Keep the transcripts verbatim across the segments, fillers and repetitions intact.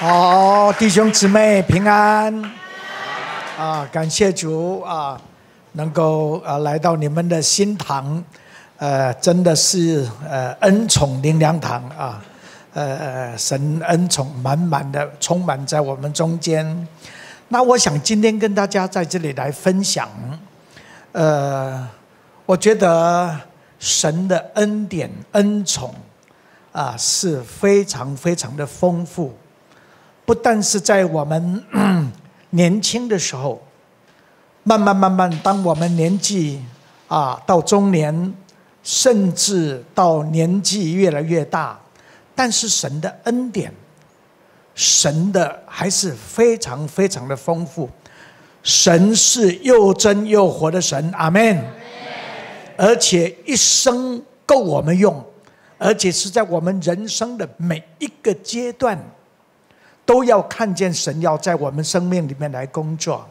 好，弟兄姊妹平安啊！感谢主啊，能够啊来到你们的新堂，呃，真的是呃恩宠灵粮堂啊，呃神恩宠满满的充满在我们中间。那我想今天跟大家在这里来分享，呃，我觉得神的恩典恩宠啊是非常非常的丰富。不但是在我们年轻的时候，慢慢慢慢，当我们年纪啊到中年，甚至到年纪越来越大，但是神的恩典，神的还是非常非常的丰富。神是又真又活的神，阿们。而且一生够我们用，而且是在我们人生的每一个阶段，都要看见神要在我们生命里面来工作。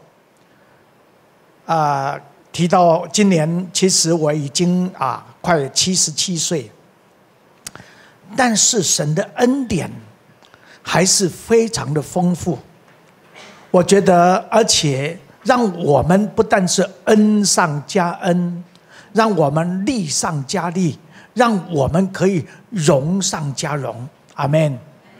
啊、呃，提到今年，其实我已经啊快七十七岁，但是神的恩典还是非常的丰富。我觉得，而且让我们不但是恩上加恩，让我们利上加利，让我们可以荣上加荣。阿们。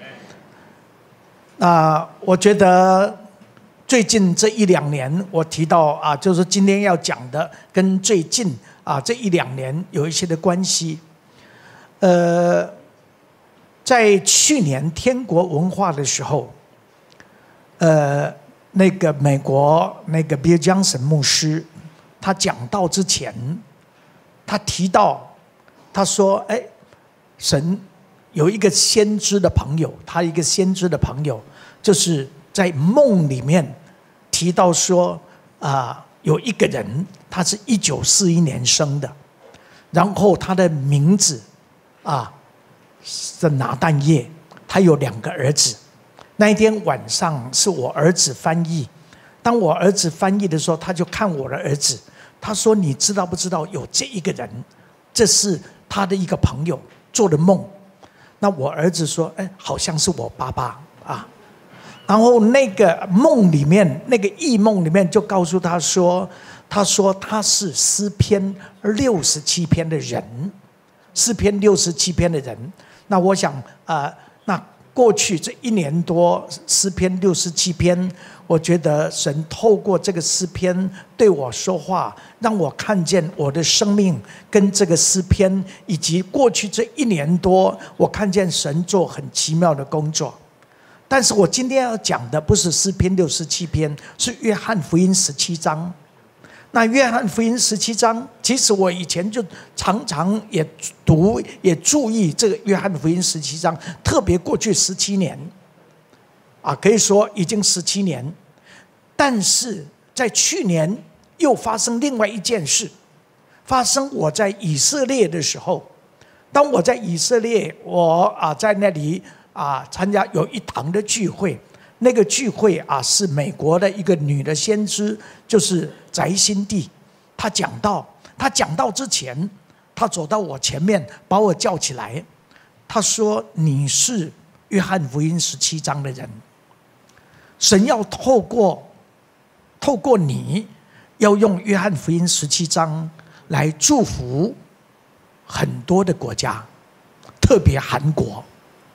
啊、呃，我觉得最近这一两年，我提到啊，就是今天要讲的，跟最近啊这一两年有一些的关系。呃，在去年天国文化的时候，呃，那个美国那个 Bill Johnson 牧师，他讲道之前，他提到，他说：“哎，神有一个先知的朋友，他一个先知的朋友。”就是在梦里面提到说，啊、呃，有一个人，他是一九四一年生的，然后他的名字啊是拿但业，他有两个儿子。那一天晚上是我儿子翻译，当我儿子翻译的时候，他就看我的儿子，他说：“你知道不知道有这一个人？这是他的一个朋友做的梦。”那我儿子说：“哎，好像是我爸爸啊。”然后那个梦里面，那个异梦里面就告诉他说：“他说他是诗篇六十七篇的人，诗篇六十七篇的人。”那我想啊、呃，那过去这一年多，诗篇六十七篇，我觉得神透过这个诗篇对我说话，让我看见我的生命跟这个诗篇，以及过去这一年多，我看见神做很奇妙的工作。但是我今天要讲的不是诗篇六十七篇，是约翰福音十七章。那约翰福音十七章，其实我以前就常常也读也注意这个约翰福音十七章，特别过去十七年，啊，可以说已经十七年。但是在去年又发生另外一件事，发生我在以色列的时候，当我在以色列，我啊在那里。啊，参加有一堂的聚会，那个聚会啊是美国的一个女的先知，就是翟辛地。她讲道，她讲道之前，她走到我前面，把我叫起来，她说：“你是约翰福音十七章的人，神要透过透过你，要用约翰福音十七章来祝福很多的国家，特别韩国。”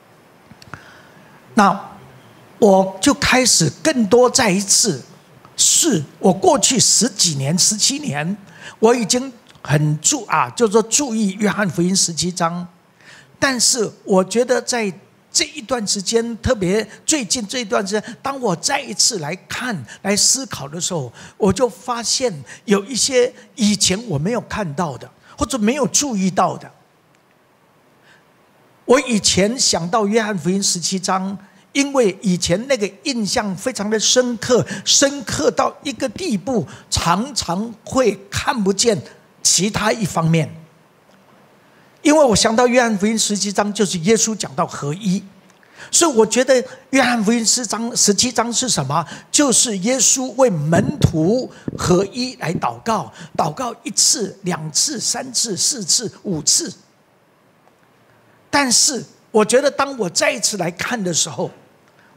那我就开始更多再一次，是我过去十几年、十七年，我已经很注啊，就是说注意约翰福音十七章，但是我觉得在这一段时间，特别最近这一段时间，当我再一次来看、来思考的时候，我就发现有一些以前我没有看到的，或者没有注意到的。我以前想到约翰福音十七章，因为以前那个印象非常的深刻，深刻到一个地步，常常会看不见其他一方面。因为我想到约翰福音十七章，就是耶稣讲到合一，所以我觉得约翰福音十章十七章是什么？就是耶稣为门徒合一来祷告，祷告一次、两次、三次、四次、五次。但是我觉得当我再一次来看的时候，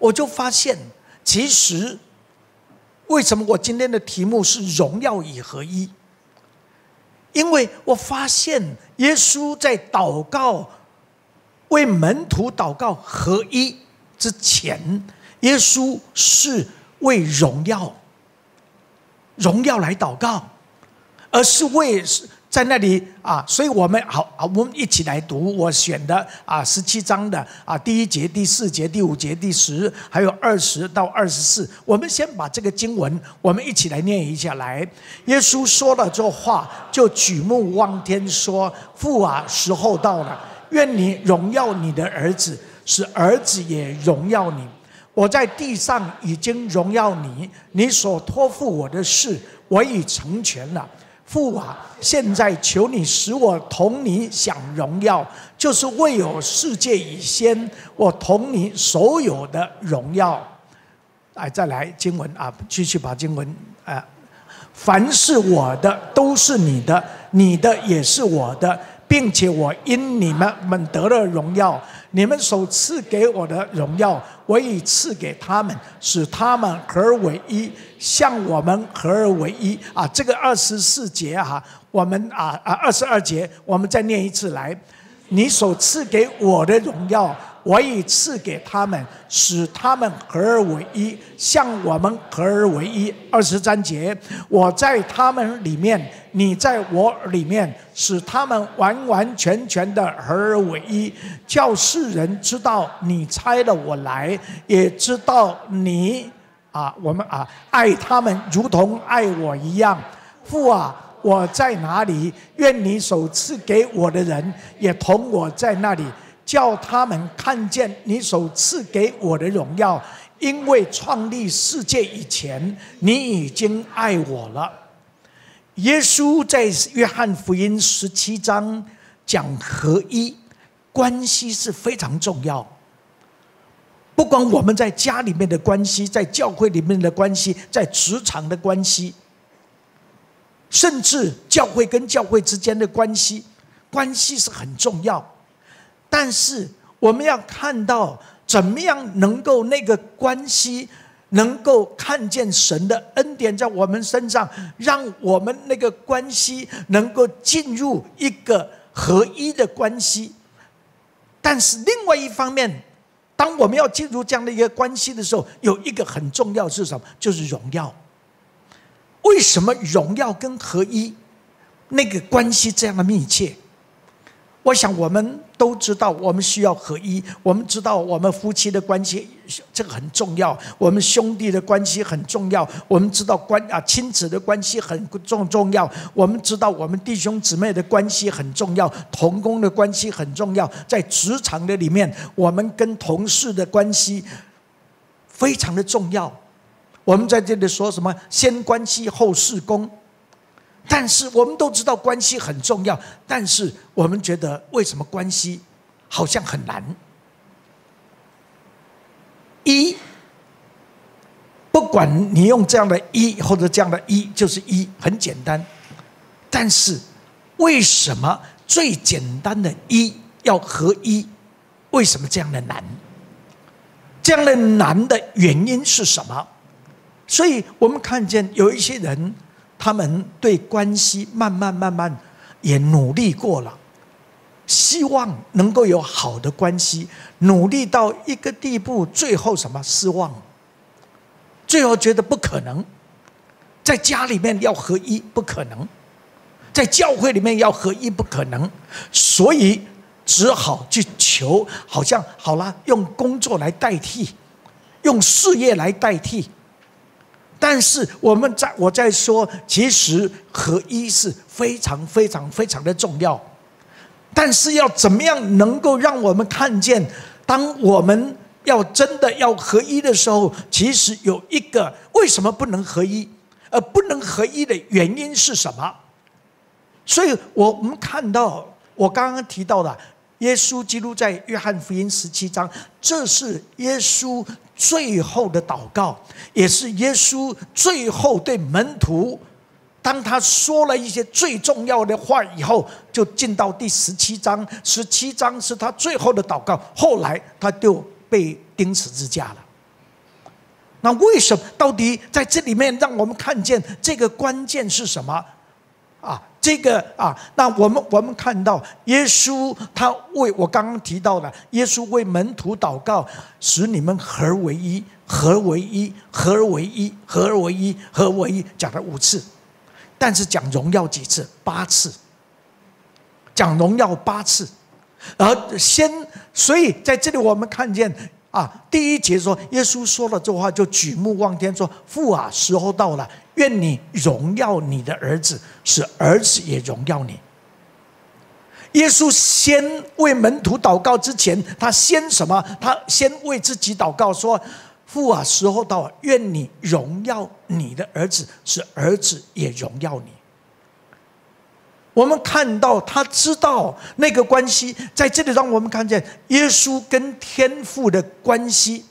我就发现，其实为什么我今天的题目是荣耀与合一？因为我发现耶稣在祷告为门徒祷告合一之前，耶稣是为荣耀荣耀来祷告，而是为在那里啊，所以我们好，我们一起来读我选的啊十七章的啊第一节、第四节、第五节、第十，还有二十到二十四。我们先把这个经文，我们一起来念一下来。耶稣说了这话，就举目望天说：“父啊，时候到了，愿你荣耀你的儿子，使儿子也荣耀你。我在地上已经荣耀你，你所托付我的事，我已成全了。父啊，现在求你使我同你享荣耀，就是未有世界以先，我同你所有的荣耀。”来，再来经文啊，继续把经文啊，凡是我的都是你的，你的也是我的，并且我因你们们得了荣耀。你们所赐给我的荣耀，我已赐给他们，使他们合而为一，像我们合而为一。啊，这个二十四节哈、啊，我们啊啊二十二节，我们再念一次来。你所赐给我的荣耀，我已赐给他们，使他们合而为一，像我们合而为一。二十三节，我在他们里面，你在我里面，使他们完完全全的合而为一，叫世人知道你差了我来，也知道你啊，我们啊爱他们如同爱我一样。父啊，我在哪里？愿你所赐给我的人也同我在那里，叫他们看见你所赐给我的荣耀。因为创立世界以前，你已经爱我了。耶稣在约翰福音十七章讲合一，关系是非常重要。不管我们在家里面的关系，在教会里面的关系，在职场的关系，甚至教会跟教会之间的关系，关系是很重要。但是我们要看到怎么样能够那个关系能够看见神的恩典在我们身上，让我们那个关系能够进入一个合一的关系。但是另外一方面，当我们要进入这样的一个关系的时候，有一个很重要是什么？就是荣耀。为什么荣耀跟合一那个关系这样的密切？我想我们都知道，我们需要合一。我们知道我们夫妻的关系这个很重要，我们兄弟的关系很重要，我们知道关啊亲子的关系很重重要，我们知道我们弟兄姊妹的关系很重要，同工的关系很重要，在职场的里面，我们跟同事的关系非常的重要。我们在这里说什么先关系后事工，但是我们都知道关系很重要，但是我们觉得为什么关系好像很难？一，不管你用这样的一或者这样的一，就是一，很简单。但是为什么最简单的一要合一？为什么这样的难？这样的难的原因是什么？所以我们看见有一些人，他们对关系慢慢慢慢也努力过了，希望能够有好的关系，努力到一个地步，最后什么失望，最后觉得不可能。在家里面要合一不可能，在教会里面要合一不可能，所以只好去求，好像好了，用工作来代替，用事业来代替。但是我们在我在说，其实合一是非常非常非常的重要。但是要怎么样能够让我们看见，当我们要真的要合一的时候，其实有一个为什么不能合一，而不能合一的原因是什么？所以我们看到我刚刚提到的耶稣基督在约翰福音十七章，这是耶稣最后的祷告，也是耶稣最后对门徒，当他说了一些最重要的话以后，就进到第十七章。十七章是他最后的祷告，后来他就被钉十字架了。 那为什么？到底在这里面让我们看见这个关键是什么？啊，这个啊，那我们我们看到耶稣他为我刚刚提到的，耶稣为门徒祷告，使你们合而为一，合而为一，合而为一，合而为一，合而为一，讲了五次，但是讲荣耀几次？八次，讲荣耀八次，然后先，所以在这里我们看见。啊，第一节说，耶稣说了这话，就举目望天说：“父啊，时候到了，愿你荣耀你的儿子，使儿子也荣耀你。”耶稣先为门徒祷告之前，他先什么？他先为自己祷告说：“父啊，时候到了，愿你荣耀你的儿子，使儿子也荣耀你。”我们看到他知道那个关系，在这里让我们看见耶稣跟天父的关系，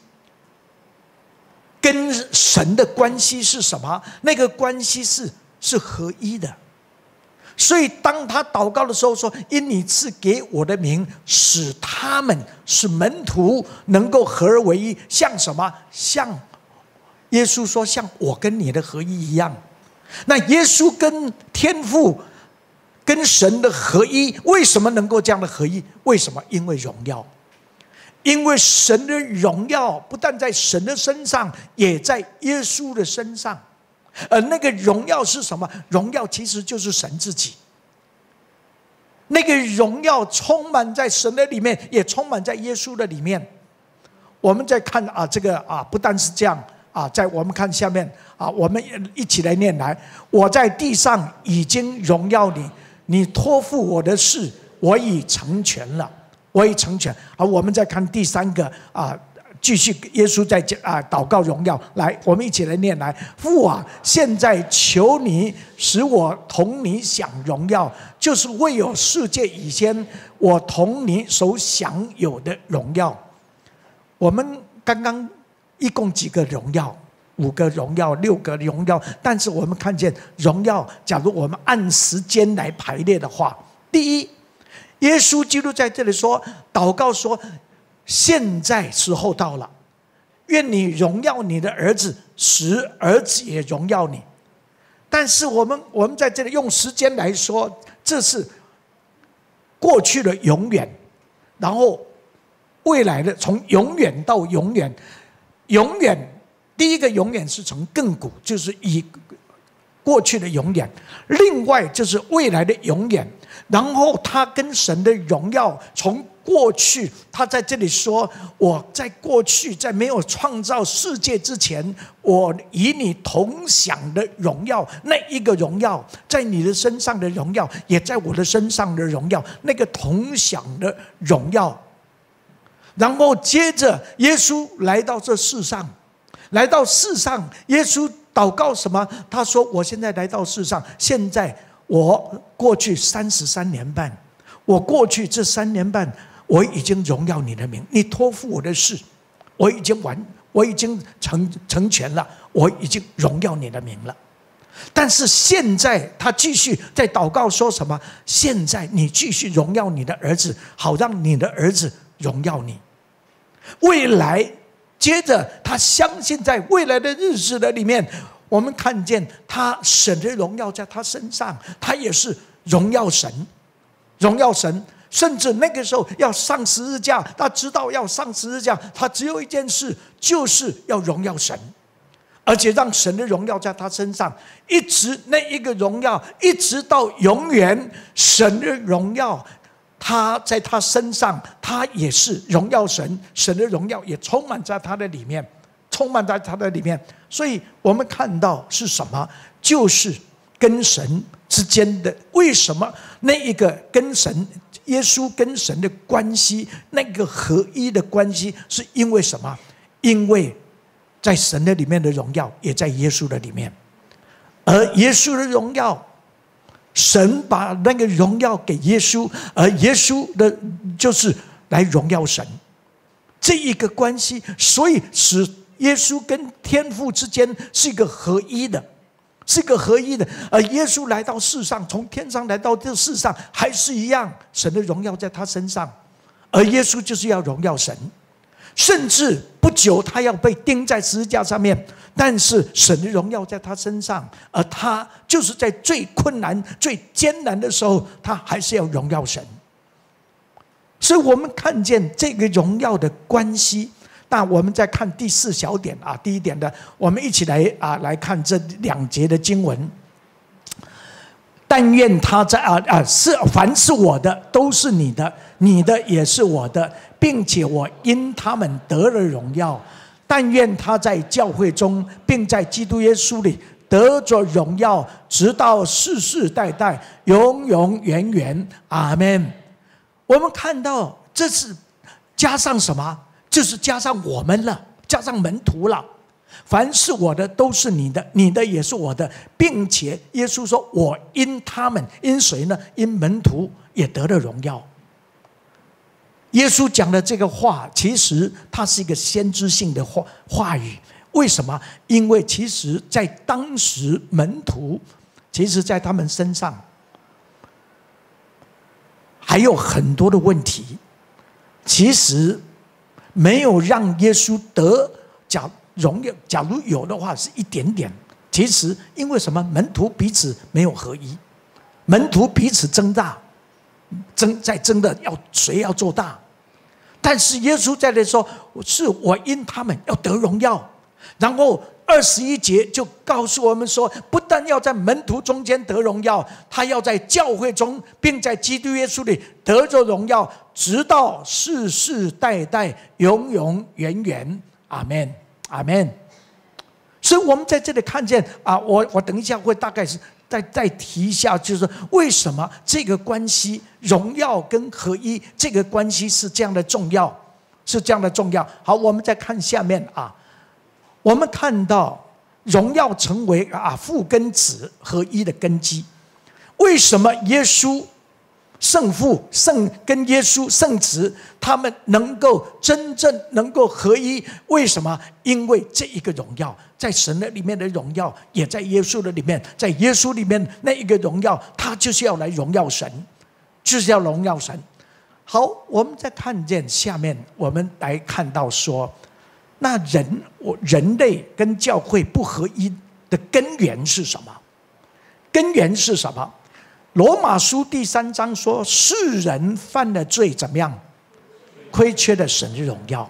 跟神的关系是什么？那个关系是是合一的。所以当他祷告的时候说：“因你赐给我的名，使他们使门徒能够合而为一，像什么？像耶稣说，像我跟你的合一一样。”那耶稣跟天父。跟神的合一，为什么能够这样的合一？为什么？因为荣耀，因为神的荣耀不但在神的身上，也在耶稣的身上。而那个荣耀是什么？荣耀其实就是神自己。那个荣耀充满在神的里面，也充满在耶稣的里面。我们再看啊，这个啊，不但是这样啊，在我们看下面啊，我们一起来念来：我在地上已经荣耀你。你托付我的事，我已成全了，我已成全。好，我们再看第三个啊，继续耶稣在啊祷告荣耀。来，我们一起来念来：父啊，现在求你使我同你享荣耀，就是未有世界以前，我同你所享有的荣耀。我们刚刚一共几个荣耀？五个荣耀，六个荣耀，但是我们看见荣耀，假如我们按时间来排列的话，第一，耶稣基督在这里说，祷告说：“现在时候到了，愿你荣耀你的儿子，使儿子也荣耀你。”但是我们我们在这里用时间来说，这是过去的永远，然后未来的从永远到永远，永远。第一个永远是从亘古，就是以过去的永远；另外就是未来的永远。然后他跟神的荣耀，从过去，他在这里说：“我在过去，在没有创造世界之前，我与你同享的荣耀，那一个荣耀，在你的身上的荣耀，也在我的身上的荣耀，那个同享的荣耀。”然后接着，耶稣来到这世上。来到世上，耶稣祷告什么？他说：“我现在来到世上，现在我过去三十三年半，我过去这三年半，我已经荣耀你的名，你托付我的事，我已经完，我已经成成全了，我已经荣耀你的名了。但是现在他继续在祷告说什么？现在你继续荣耀你的儿子，好让你的儿子荣耀你。未来。”接着，他相信在未来的日子的里面，我们看见他神的荣耀在他身上，他也是荣耀神，荣耀神。甚至那个时候要上十字架，他知道要上十字架，他只有一件事，就是要荣耀神，而且让神的荣耀在他身上，一直那一个荣耀，一直到永远，神的荣耀。他在他身上，他也是荣耀神，神的荣耀也充满在他的里面，充满在他的里面。所以我们看到是什么？就是跟神之间的，为什么那一个跟神耶稣跟神的关系，那个合一的关系，是因为什么？因为在神的里面的荣耀，也在耶稣的里面，而耶稣的荣耀。神把那个荣耀给耶稣，而耶稣的就是来荣耀神，这一个关系，所以使耶稣跟天父之间是一个合一的，是一个合一的。而耶稣来到世上，从天上来到这世上，还是一样，神的荣耀在他身上，而耶稣就是要荣耀神。 甚至不久他要被钉在十字架上面，但是神的荣耀在他身上，而他就是在最困难最艰难的时候，他还是要荣耀神。所以我们看见这个荣耀的关系。那我们再看第四小点啊，第一点的，我们一起来啊来看这两节的经文。但愿他在啊啊是凡是我的都是你的，你的也是我的，并且我因他们得了荣耀。但愿他在教会中，并在基督耶稣里得着荣耀，直到世世代代，永永远远。阿们。我们看到这是加上什么？就是加上我们了，加上门徒了。凡是我的都是你的，你的也是我的，并且耶稣说：“我因他们，因谁呢？因门徒也得了荣耀。”耶稣讲的这个话，其实它是一个先知性的话话语。为什么？因为其实在当时门徒，其实在他们身上还有很多的问题，其实没有让耶稣得假荣耀。假如有的话，是一点点。其实因为什么？门徒彼此没有合一，门徒彼此争大，争在争的要谁要做大。但是耶稣在这说：“是我因他们要得荣耀。”然后二十一节就告诉我们说，不但要在门徒中间得荣耀，他要在教会中，并在基督耶稣里得着荣耀，直到世世代代，永永远远。阿们，阿们。所以我们在这里看见啊，我我等一下会大概是再再提一下，就是为什么这个关系荣耀跟合一这个关系是这样的重要，是这样的重要。好，我们再看下面啊。我们看到荣耀成为啊父跟子合一的根基。为什么耶稣圣父圣跟耶稣圣子他们能够真正能够合一？为什么？因为这一个荣耀在神的里面的荣耀也在耶稣的里面，在耶稣里面那一个荣耀，他就是要来荣耀神，就是要荣耀神。好，我们再看见下面，我们来看到说，那人我人类跟教会不合一的根源是什么？根源是什么？罗马书第三章说，世人犯了罪，怎么样？亏缺了神的荣耀。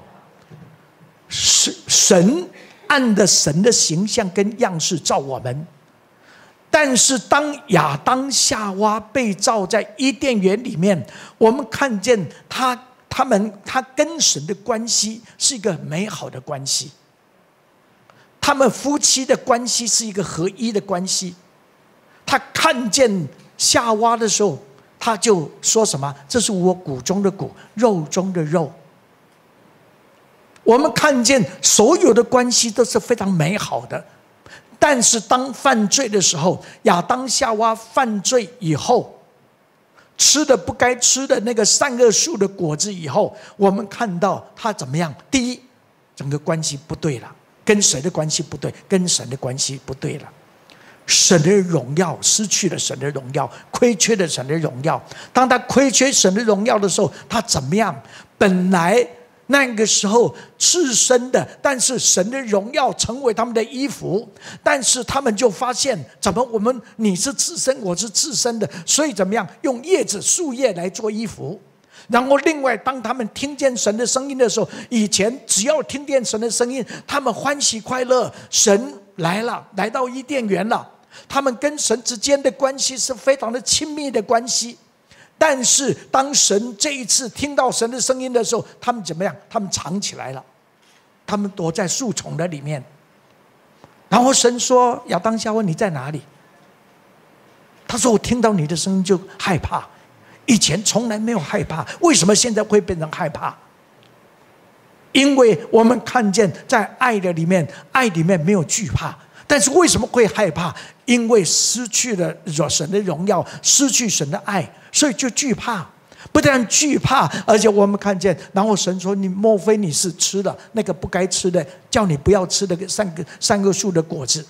神按着神的形象跟样式造我们，但是当亚当夏娃被造在伊甸园里面，我们看见他他们他跟神的关系是一个美好的关系，他们夫妻的关系是一个合一的关系。他看见夏娃的时候，他就说什么？这是我骨中的骨，肉中的肉。我们看见所有的关系都是非常美好的，但是当犯罪的时候，亚当夏娃犯罪以后，吃的不该吃的那个善恶树的果子以后，我们看到他怎么样？第一，整个关系不对了，跟谁的关系不对？跟神的关系不对了。神的荣耀失去了，神的荣耀亏缺了神的荣耀。当他亏缺神的荣耀的时候，他怎么样？本来那个时候赤身的，但是神的荣耀成为他们的衣服，但是他们就发现，怎么我们你是赤身，我是赤身的，所以怎么样？用叶子树叶来做衣服。然后另外，当他们听见神的声音的时候，以前只要听见神的声音，他们欢喜快乐，神来了，来到伊甸园了，他们跟神之间的关系是非常的亲密的关系。但是当神这一次听到神的声音的时候，他们怎么样？他们藏起来了，他们躲在树丛的里面。然后神说：“亚当夏娃，你在哪里？”他说：“我听到你的声音就害怕，以前从来没有害怕，为什么现在会变成害怕？因为我们看见在爱的里面，爱里面没有惧怕。但是为什么会害怕？因为失去了神的荣耀，失去神的爱，所以就惧怕。不但惧怕，而且我们看见，然后神说：“你莫非你是吃了那个不该吃的，叫你不要吃那个三个三个树的果子？”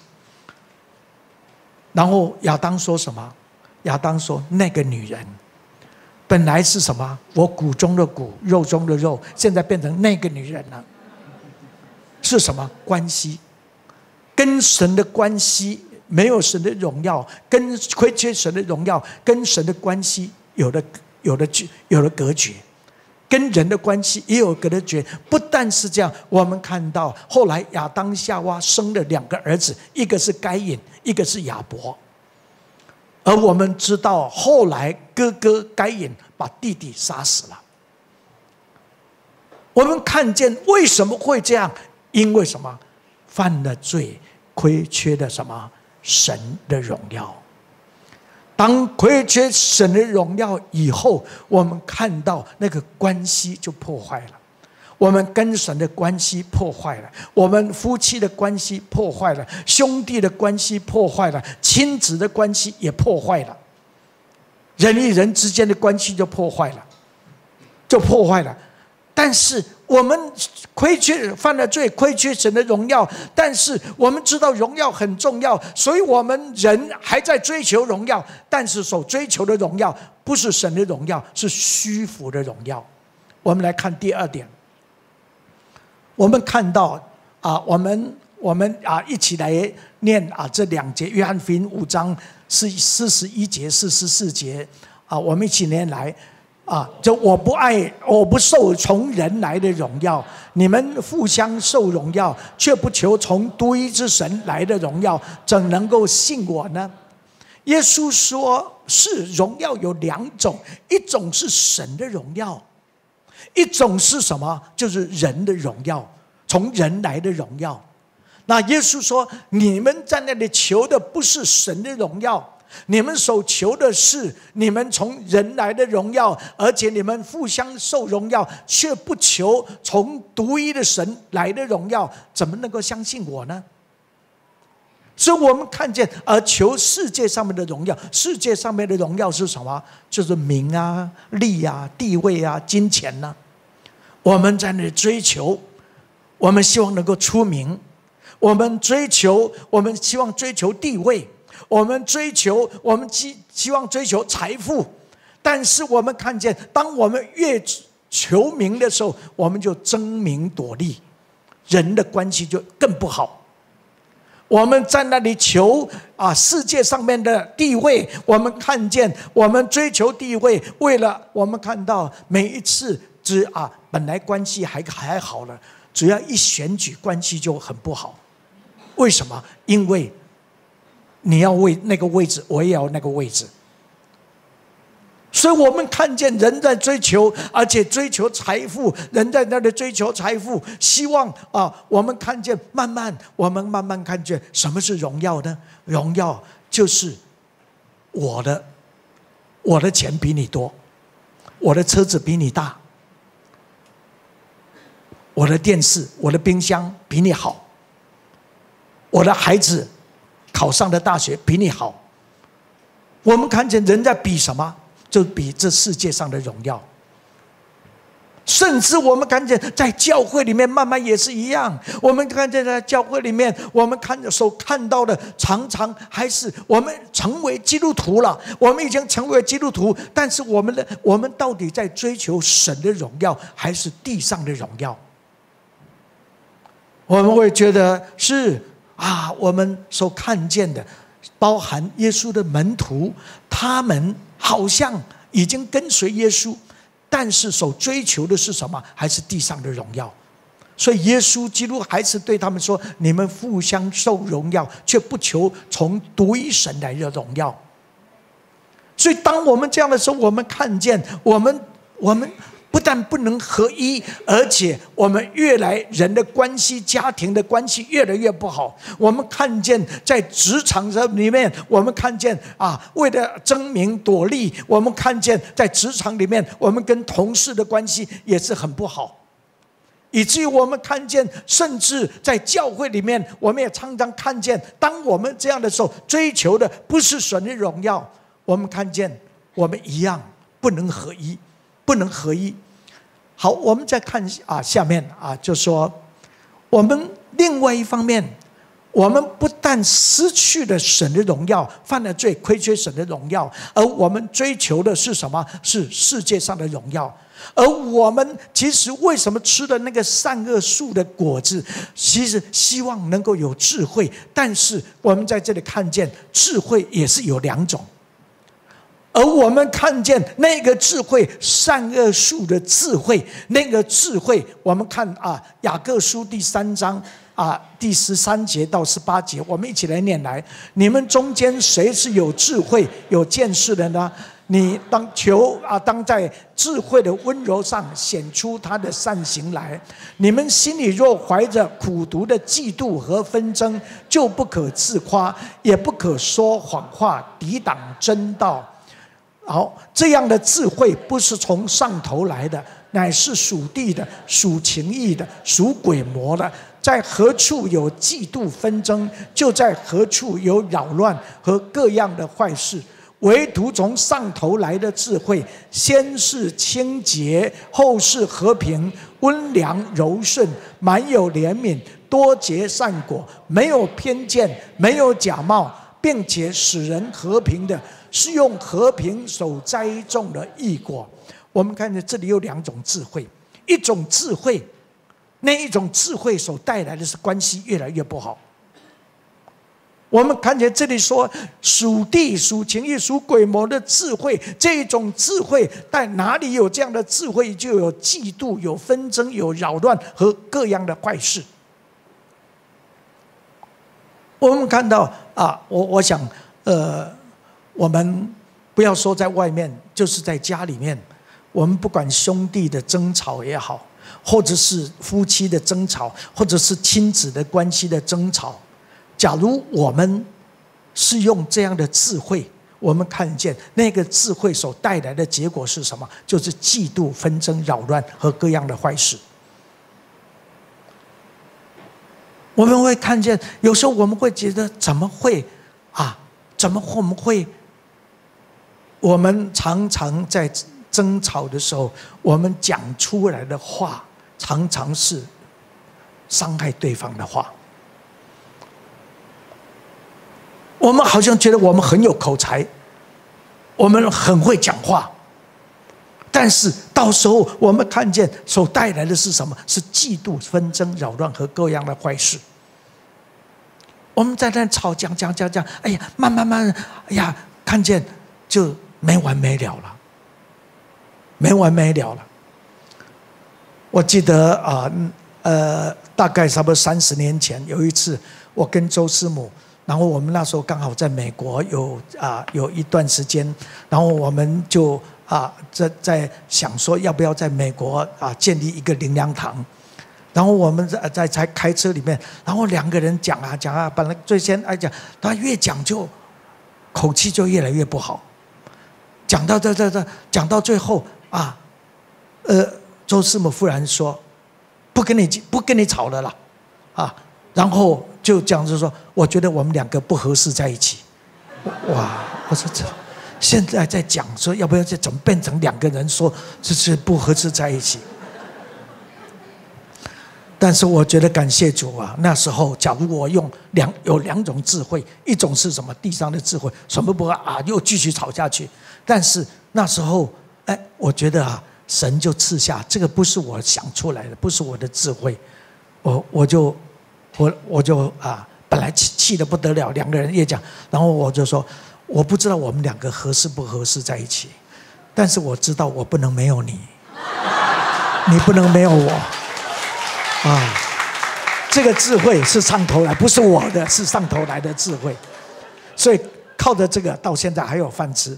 然后亚当说什么？亚当说：“那个女人， 本来是什么？我骨中的骨，肉中的肉，现在变成那个女人了。是什么关系？跟神的关系，没有神的荣耀，跟亏缺神的荣耀，跟神的关系有了有了有了隔绝，跟人的关系也有隔绝。不但是这样，我们看到后来亚当夏娃生了两个儿子，一个是该隐，一个是亚伯。而我们知道，后来哥哥该隐把弟弟杀死了。我们看见为什么会这样？因为什么？犯了罪，亏缺了什么？神的荣耀。当亏缺神的荣耀以后，我们看到那个关系就破坏了。我们跟神的关系破坏了，我们夫妻的关系破坏了，兄弟的关系破坏了，亲子的关系也破坏了，人与人之间的关系就破坏了，就破坏了。但是我们亏缺犯了罪，亏缺神的荣耀，但是我们知道荣耀很重要，所以我们人还在追求荣耀，但是所追求的荣耀不是神的荣耀，是虚浮的荣耀。我们来看第二点。我们看到啊，我们我们啊一起来念啊这两节，约翰福音五章是四十一节、四十四节啊，我们一起念来啊，就我不爱，我不受从人来的荣耀，你们互相受荣耀，却不求从独一之神来的荣耀，怎能够信我呢？耶稣说，是荣耀有两种，一种是神的荣耀。一种是什么？就是人的荣耀，从人来的荣耀。那耶稣说，你们在那里求的不是神的荣耀，你们所求的是你们从人来的荣耀，而且你们互相受荣耀，却不求从独一的神来的荣耀，怎么能够相信我呢？所以我们看见，而求世界上面的荣耀，世界上面的荣耀是什么？就是名啊、利啊、地位啊、金钱啊。我们在那里追求，我们希望能够出名，我们追求，我们希望追求地位，我们追求，我们希希望追求财富。但是我们看见，当我们越求名的时候，我们就争名夺利，人的关系就更不好。我们在那里求啊，世界上面的地位，我们看见，我们追求地位，为了我们看到每一次只啊，本来关系还还好了，只要一选举，关系就很不好。为什么？因为你要为那个位置，我也要那个位置。所以我们看见人在追求，而且追求财富，人在那里追求财富，希望啊，我们看见慢慢，我们慢慢看见什么是荣耀呢？荣耀就是我的，我的钱比你多，我的车子比你大，我的电视、我的冰箱比你好，我的孩子考上的大学比你好。我们看见人在比什么？就比这世界上的荣耀。甚至我们看见在教会里面慢慢也是一样，我们看见在教会里面，我们看所看到的常常还是我们成为基督徒了，我们已经成为基督徒，但是我们的我们到底在追求神的荣耀，还是地上的荣耀？我们会觉得是啊，我们所看见的，包含耶稣的门徒，他们好像已经跟随耶稣，但是所追求的是什么？还是地上的荣耀。所以耶稣基督还是对他们说，你们互相受荣耀，却不求从独一神来的荣耀。所以当我们这样的时候，我们看见我们我们不但不能合一，而且我们越来人的关系、家庭的关系越来越不好。我们看见在职场里面，我们看见啊，为了争名夺利，我们看见在职场里面，我们跟同事的关系也是很不好，以至于我们看见，甚至在教会里面，我们也常常看见，当我们这样的时候，追求的不是神的荣耀，我们看见我们一样不能合一。不能合一。好，我们再看啊，下面啊，就说我们另外一方面， 我们不但失去了神的荣耀，犯了罪，亏缺神的荣耀，而我们追求的是什么？是世界上的荣耀。而我们其实为什么吃的那个善恶树的果子，其实希望能够有智慧，但是我们在这里看见智慧也是有两种。而我们看见那个智慧，善恶树的智慧，那个智慧，我们看啊，雅各书第三章啊，第十三节到十八节，我们一起来念来。你们中间谁是有智慧、有见识的呢？你当求啊，当在智慧的温柔上显出他的善行来。你们心里若怀着苦毒的嫉妒和纷争，就不可自夸，也不可说谎话，抵挡真道。好，这样的智慧不是从上头来的，乃是属地的、属情意的、属鬼魔的。在何处有嫉妒纷争，就在何处有扰乱和各样的坏事。唯独从上头来的智慧，先是清洁，后是和平，温良柔顺，满有怜悯，多结善果，没有偏见，没有假冒，并且使人和平的，是用和平所栽种的义果。我们看见这里有两种智慧，一种智慧，那一种智慧所带来的是关系越来越不好。我们看见这里说属地、属情欲、属鬼魔的智慧，这种智慧，但哪里有这样的智慧，就有嫉妒、有纷争、有扰乱和各样的坏事。我们看到啊，我我想，呃，我们不要说在外面，就是在家里面，我们不管兄弟的争吵也好，或者是夫妻的争吵，或者是亲子的关系的争吵。假如我们是用这样的智慧，我们看见那个智慧所带来的结果是什么？就是嫉妒、纷争、扰乱和各样的坏事。我们会看见，有时候我们会觉得，怎么会啊？怎么我们会？我们常常在争吵的时候，我们讲出来的话，常常是伤害对方的话。我们好像觉得我们很有口才，我们很会讲话，但是到时候我们看见所带来的是什么？是嫉妒、纷争、扰乱和各样的坏事。我们在那吵，讲讲讲讲，哎呀，慢慢慢，哎呀，看见就没完没了了，没完没了了。我记得啊，呃，大概差不多三十年前，有一次我跟周师母。然后我们那时候刚好在美国有啊有一段时间，然后我们就啊在在想说要不要在美国啊建立一个灵粮堂，然后我们在在在开车里面，然后两个人讲啊讲啊，本来最先爱讲，他越讲就口气就越来越不好，讲到这这这讲到最后啊，呃，周师母忽然说不跟你不跟你吵了啦，啊。然后就讲，就说我觉得我们两个不合适在一起。哇！我说这现在在讲说要不要再怎么变成两个人说这是不合适在一起？但是我觉得感谢主啊！那时候假如我用两有两种智慧，一种是什么地上的智慧，什么不啊又继续吵下去。但是那时候哎，我觉得啊，神就赐下这个不是我想出来的，不是我的智慧，我我就。我我就啊，本来气气得不得了，两个人也讲，然后我就说，我不知道我们两个合适不合适在一起，但是我知道我不能没有你，你不能没有我，啊，这个智慧是上头来，不是我的，是上头来的智慧，所以靠着这个到现在还有饭吃。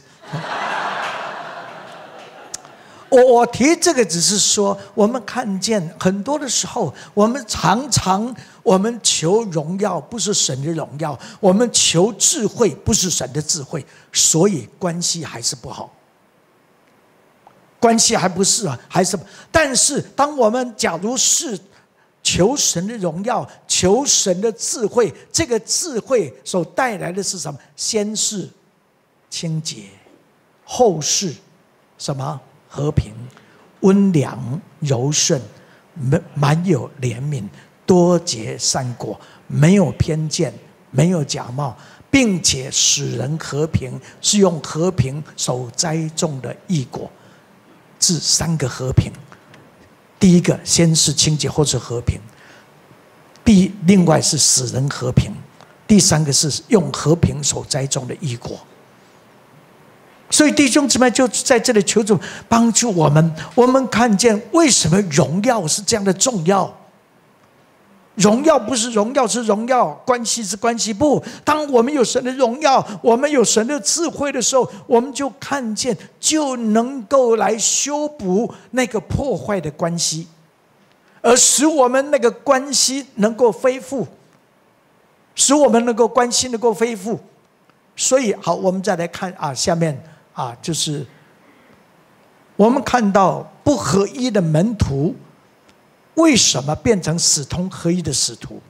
我我提这个只是说，我们看见很多的时候，我们常常我们求荣耀，不是神的荣耀；我们求智慧，不是神的智慧，所以关系还是不好。关系还不是啊，还是。但是，当我们假如是求神的荣耀，求神的智慧，这个智慧所带来的是什么？先是清洁，后是什么？和平、温良、柔顺，满有怜悯， 多结善果，没有偏见，没有假冒，并且使人和平，是用和平所栽种的义果。这三个和平，第一个先是清洁或是和平，第另外是使人和平，第三个是用和平所栽种的义果。所以弟兄姊妹就在这里求主帮助我们，我们看见为什么荣耀是这样的重要。荣耀不是荣耀是荣耀，关系是关系。不，当我们有神的荣耀，我们有神的智慧的时候，我们就看见，就能够来修补那个破坏的关系，而使我们那个关系能够恢复，使我们能够关系能够恢复。所以好，我们再来看啊，下面啊，就是我们看到不合一的门徒为什么变成使同合一的使徒？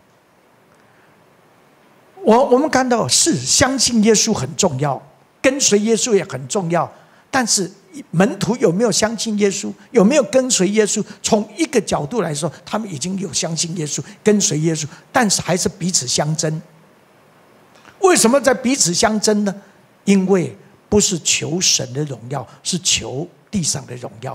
我我们看到是相信耶稣很重要，跟随耶稣也很重要，但是门徒有没有相信耶稣，有没有跟随耶稣？从一个角度来说，他们已经有相信耶稣，跟随耶稣，但是还是彼此相争。为什么在彼此相争呢？因为不是求神的荣耀，是求地上的荣耀。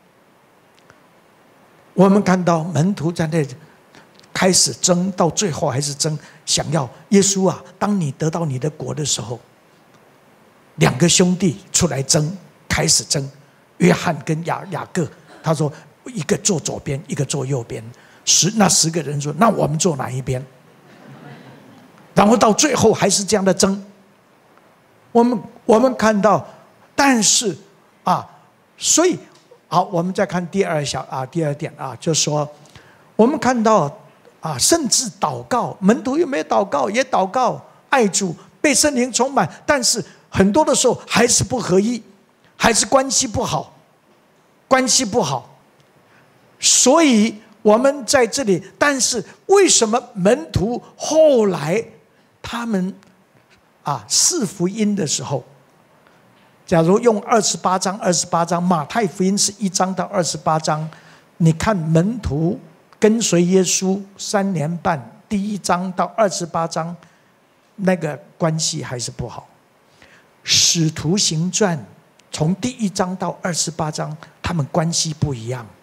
我们看到门徒在那里开始争，到最后还是争，想要耶稣啊，当你得到你的国的时候，两个兄弟出来争，开始争。约翰跟雅雅各，他说一个坐左边，一个坐右边。十那十个人说，那我们坐哪一边？然后到最后还是这样的争。我们我们看到，但是啊，所以。好，我们再看第二小啊，第二点啊，就是说，我们看到啊，甚至祷告，门徒有没有祷告？也祷告，爱主，被圣灵充满，但是很多的时候还是不合一，还是关系不好，关系不好。所以我们在这里，但是为什么门徒后来他们啊四福音的时候？假如用二十八章，二十八章，马太福音是一章到二十八章，你看门徒跟随耶稣三年半，第一章到二十八章，那个关系还是不好。使徒行传从第一章到二十八章，他们关系不一样，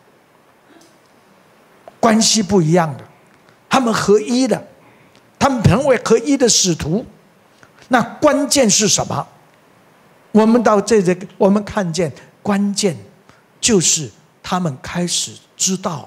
关系不一样的，他们合一的，他们成为合一的使徒。那关键是什么？我们到这里，我们看见关键就是他们开始知道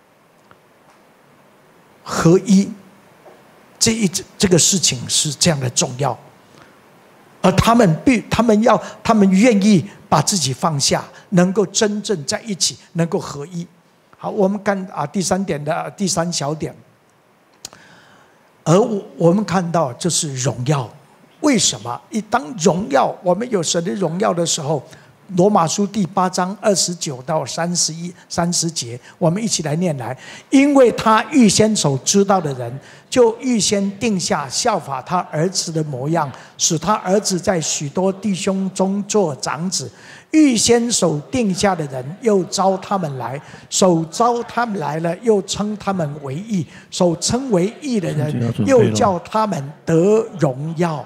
合一这一这个事情是这样的重要，而他们必他们要他们愿意把自己放下，能够真正在一起，能够合一。好，我们看啊第三点的第三小点，而我我们看到就是荣耀。为什么？一当荣耀，我们有神的荣耀的时候，罗马书第八章二十九到三十一、三十节，我们一起来念来。因为他预先所知道的人，就预先定下效法他儿子的模样，使他儿子在许多弟兄中做长子。预先所定下的人，又招他们来；手招他们来了，又称他们为义；手称为义的人，又叫他们得荣耀。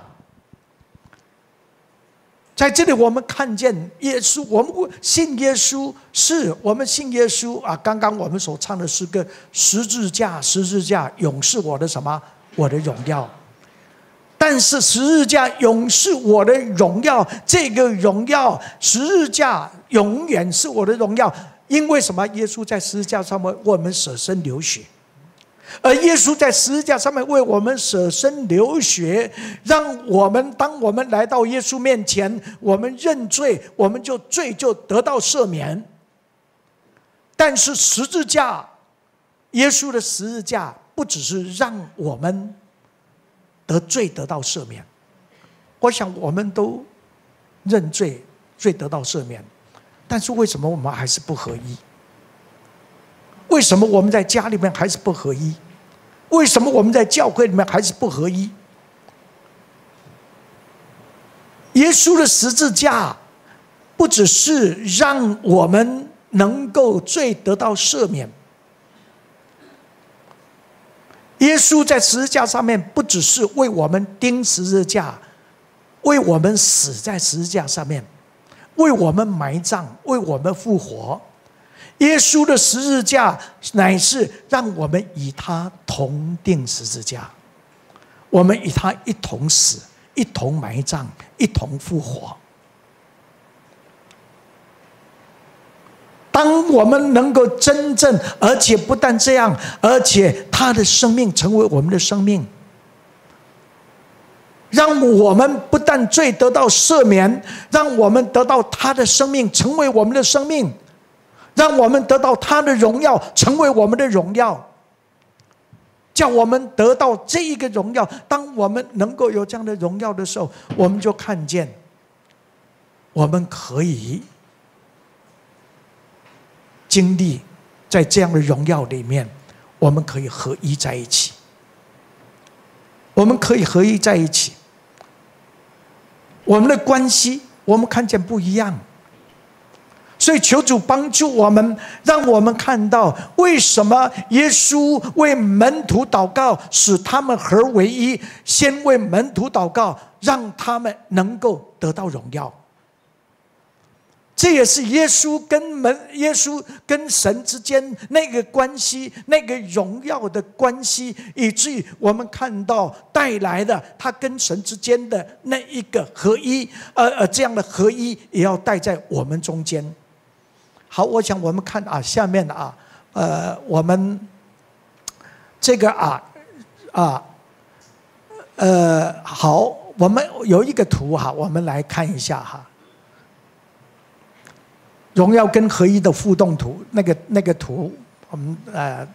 在这里，我们看见耶稣，我们信耶稣，是我们信耶稣啊！刚刚我们所唱的诗歌，十字架，十字架，永是我的什么？我的荣耀。但是十字架永是我的荣耀，这个荣耀，十字架永远是我的荣耀，因为什么？耶稣在十字架上面为我们舍身流血。而耶稣在十字架上面为我们舍身流血，让我们当我们来到耶稣面前，我们认罪，我们就罪就得到赦免。但是十字架，耶稣的十字架不只是让我们得罪得到赦免，我想我们都认罪，罪得到赦免，但是为什么我们还是不合一？为什么我们在家里面还是不合一？为什么我们在教会里面还是不合一？耶稣的十字架不只是让我们能够罪得到赦免， 耶稣在十字架上面，不只是为我们钉十字架，为我们死在十字架上面，为我们埋葬，为我们复活。耶稣的十字架乃是让我们与他同钉十字架，我们与他一同死，一同埋葬，一同复活。当我们能够真正，而且不但这样，而且他的生命成为我们的生命，让我们不但罪得到赦免，让我们得到他的生命成为我们的生命，让我们得到他的荣耀成为我们的荣耀，叫我们得到这一个荣耀。当我们能够有这样的荣耀的时候，我们就看见我们可以经历在这样的荣耀里面，我们可以合一在一起，我们可以合一在一起，我们的关系我们看见不一样。所以求主帮助我们，让我们看到为什么耶稣为门徒祷告，使他们合为一，先为门徒祷告，让他们能够得到荣耀。这也是耶稣跟门、耶稣跟神之间那个关系，那个荣耀的关系，以至于我们看到带来的他跟神之间的那一个合一，呃呃，这样的合一也要带在我们中间。好，我想我们看啊，下面啊，呃，我们这个啊啊呃，好，我们有一个图哈，我们来看一下哈。荣耀跟合一的互动图，那个那个图，我们呃，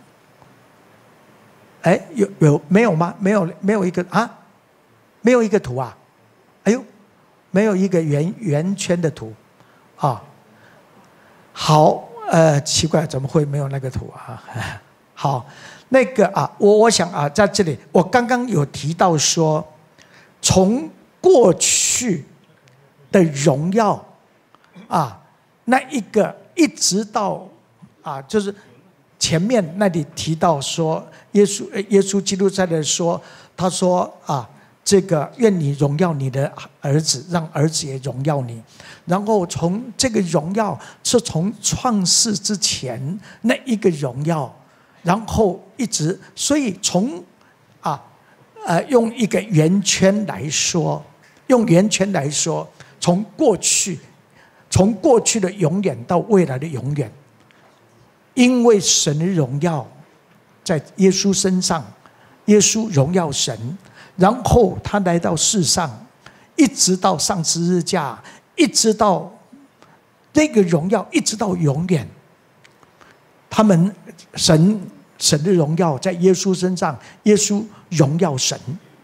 哎，有有没有吗？没有，没有一个啊，没有一个图啊，哎呦，没有一个圆圆圈的图，啊，好，呃，奇怪，怎么会没有那个图啊？好，那个啊，我我想啊，在这里，我刚刚有提到说，从过去的荣耀啊。那一个一直到啊，就是前面那里提到说，耶稣耶稣基督在那说，他说啊，这个愿你荣耀你的儿子，让儿子也荣耀你。然后从这个荣耀是从创世之前那一个荣耀，然后一直，所以从啊呃用一个圆圈来说，用圆圈来说，从过去。从过去的永远到未来的永远，因为神的荣耀在耶稣身上，耶稣荣耀神，然后他来到世上，一直到上十字架，一直到那个荣耀，一直到永远。他们神神的荣耀在耶稣身上，耶稣荣耀神，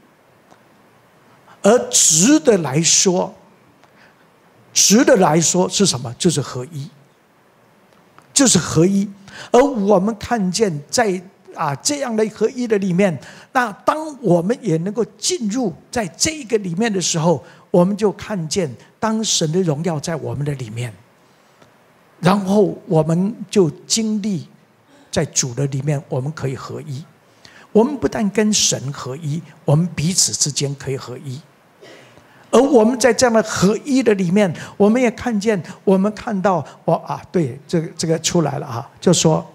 而直的来说。直的来说是什么？就是合一，就是合一。而我们看见在啊这样的合一的里面，那当我们也能够进入在这个里面的时候，我们就看见当神的荣耀在我们的里面，然后我们就经历在主的里面，我们可以合一。我们不但跟神合一，我们彼此之间可以合一。而我们在这样的合一的里面，我们也看见，我们看到，我啊，对，这个这个出来了啊，就说，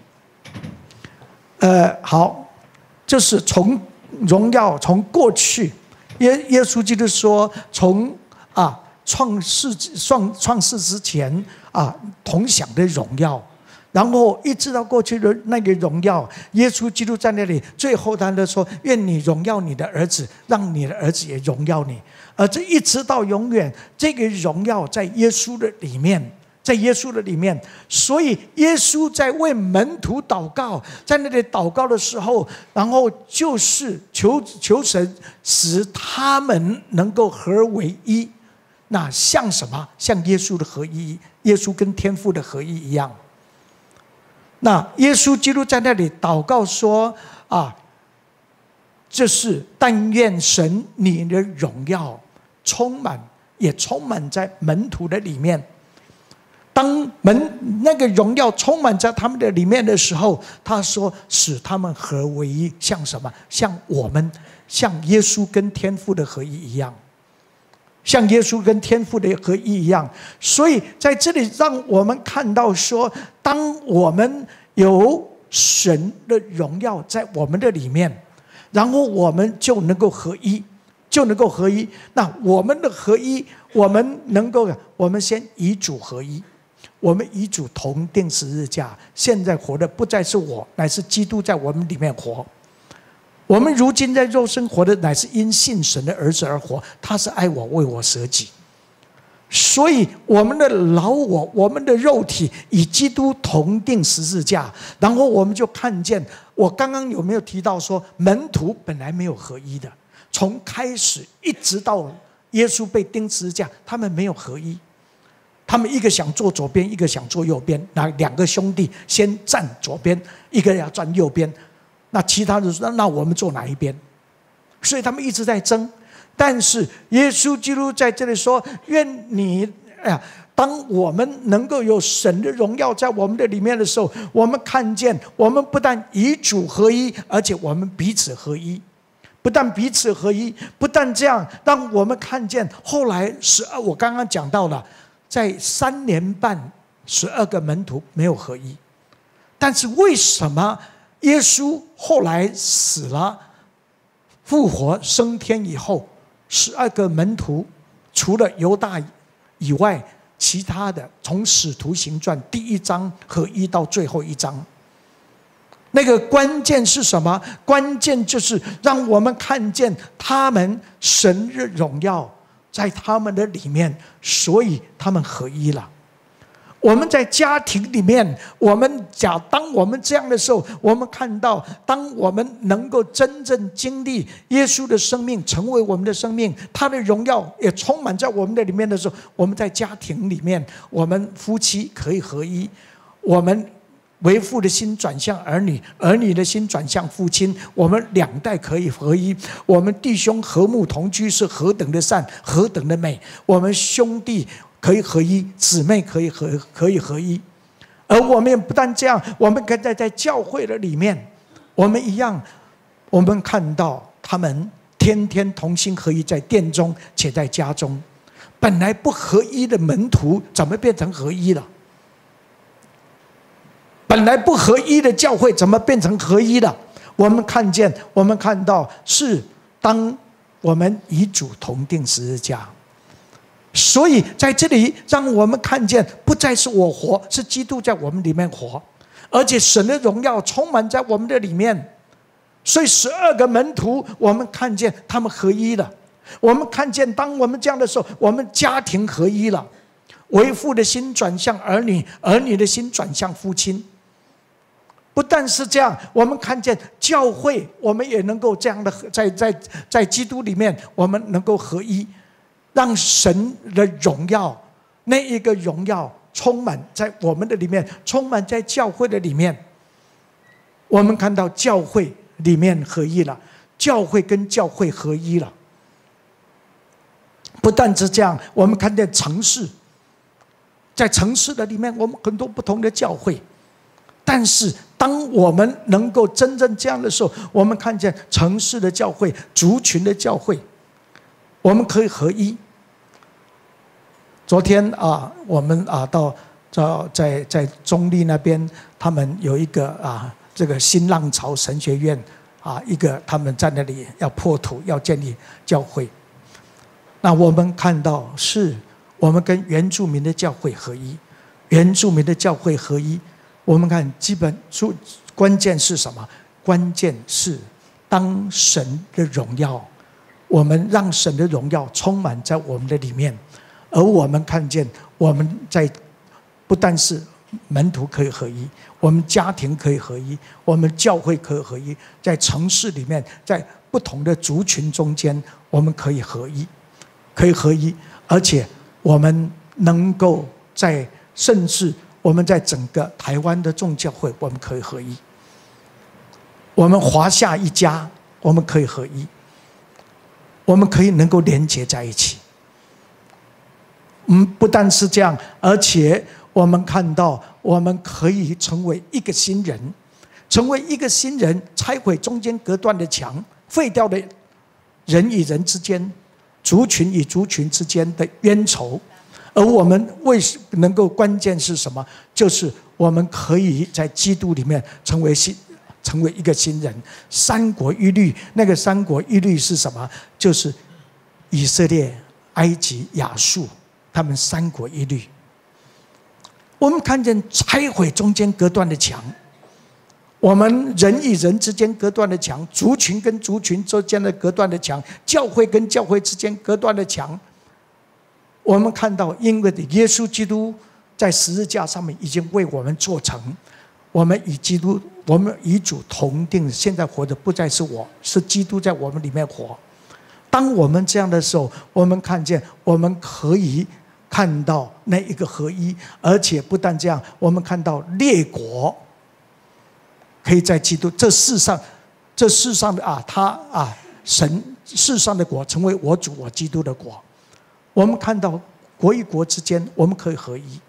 呃，好，就是从荣耀，从过去，耶耶稣基督说，从啊创世创创世之前啊同享的荣耀。然后一直到过去的那个荣耀，耶稣基督在那里，最后他就说：“愿你荣耀你的儿子，让你的儿子也荣耀你。”而这一直到永远，这个荣耀在耶稣的里面，在耶稣的里面。所以耶稣在为门徒祷告，在那里祷告的时候，然后就是求求神使他们能够合为一。那像什么？像耶稣的合一，耶稣跟天父的合一一样。那耶稣基督在那里祷告说啊，就是但愿神你的荣耀充满，也充满在门徒的里面。 当门那个荣耀充满在他们的里面的时候，他说使他们合为一，像什么？像我们，像耶稣跟天父的合一一样，像耶稣跟天父的合一一样。所以在这里让我们看到说，当我们有神的荣耀在我们的里面，然后我们就能够合一，就能够合一。那我们的合一，我们能够，我们先与主合一，我们与主同定十字架。现在活的不再是我，乃是基督在我们里面活。我们如今在肉身活的，乃是因信神的儿子而活。他是爱我，为我舍己。所以我们的老我，我们的肉体与基督同定十字架，然后我们就看见，我刚刚有没有提到说，门徒本来没有合一的，从开始一直到耶稣被钉十字架，他们没有合一，他们一个想坐左边，一个想坐右边，那两个兄弟先站左边，一个要站右边，那其他的说，那我们坐哪一边？所以他们一直在争。但是耶稣基督在这里说，愿你，哎呀，当我们能够有神的荣耀在我们的里面的时候，我们看见我们不但与主合一，而且我们彼此合一。不但彼此合一，不但这样，让我们看见后来十二，我刚刚讲到了，在三年半十二个门徒没有合一。但是为什么耶稣后来死了复活升天以后，十二个门徒除了犹大以外，其他的从使徒行传第一章合一到最后一章，那个关键是什么？关键就是让我们看见他们神的荣耀在他们的里面，所以他们合一了。我们在家庭里面，我们讲，当我们这样的时候，我们看到，当我们能够真正经历耶稣的生命成为我们的生命，他的荣耀也充满在我们的里面的时候，我们在家庭里面，我们夫妻可以合一，我们为父的心转向儿女，儿女的心转向父亲，我们两代可以合一，我们弟兄和睦同居是何等的善，何等的美，我们兄弟可以合一，姊妹可以合可以合一。而我们也不但这样，我们跟在在教会的里面，我们一样，我们看到他们天天同心合一，在殿中且在家中。本来不合一的门徒，怎么变成合一了？本来不合一的教会，怎么变成合一了？我们看见，我们看到是当我们与主同定十字架。所以在这里让我们看见，不再是我活，是基督在我们里面活，而且神的荣耀充满在我们的里面。所以十二个门徒，我们看见他们合一了。我们看见当我们这样的时候，我们家庭合一了，为父的心转向儿女，儿女的心转向父亲。不但是这样，我们看见教会，我们也能够这样的在在在基督里面，我们能够合一，让神的荣耀，那一个荣耀充满在我们的里面，充满在教会的里面。我们看到教会里面合一了，教会跟教会合一了。不但是这样，我们看见城市，在城市的里面，我们很多不同的教会。但是当我们能够真正这样的时候，我们看见城市的教会、族群的教会，我们可以合一。昨天啊，我们啊到在在中立那边，他们有一个啊这个新浪潮神学院啊，一个他们在那里要破土，要建立教会。那我们看到是我们跟原住民的教会合一，原住民的教会合一。我们看基本关键是什么？关键是当神的荣耀，我们让神的荣耀充满在我们的里面，而我们看见我们在不但是门徒可以合一，我们家庭可以合一，我们教会可以合一，在城市里面，在不同的族群中间，我们可以合一，可以合一，而且我们能够在甚至我们在整个台湾的众教会，我们可以合一。我们华夏一家，我们可以合一，我们可以能够连结在一起。嗯，不但是这样，而且我们看到我们可以成为一个新人，成为一个新人，拆毁中间隔断的墙，废掉了人与人之间、族群与族群之间的冤仇。而我们为什能够关键是什么？就是我们可以在基督里面成为新，成为一个新人。三国一律，那个三国一律是什么？就是以色列、埃及、亚述，他们三国一律。我们看见拆毁中间隔断的墙，我们人与人之间隔断的墙，族群跟族群之间的隔断的墙，教会跟教会之间隔断的墙。我们看到，因为耶稣基督在十字架上面已经为我们做成，我们与基督，我们与主同定。现在活的不再是我，是基督在我们里面活。当我们这样的时候，我们看见我们可以看到那一个合一，而且不但这样，我们看到列国可以在基督这世上，这世上的啊，他啊，神世上的国成为我主我基督的国。我们看到国与国之间，我们可以合一。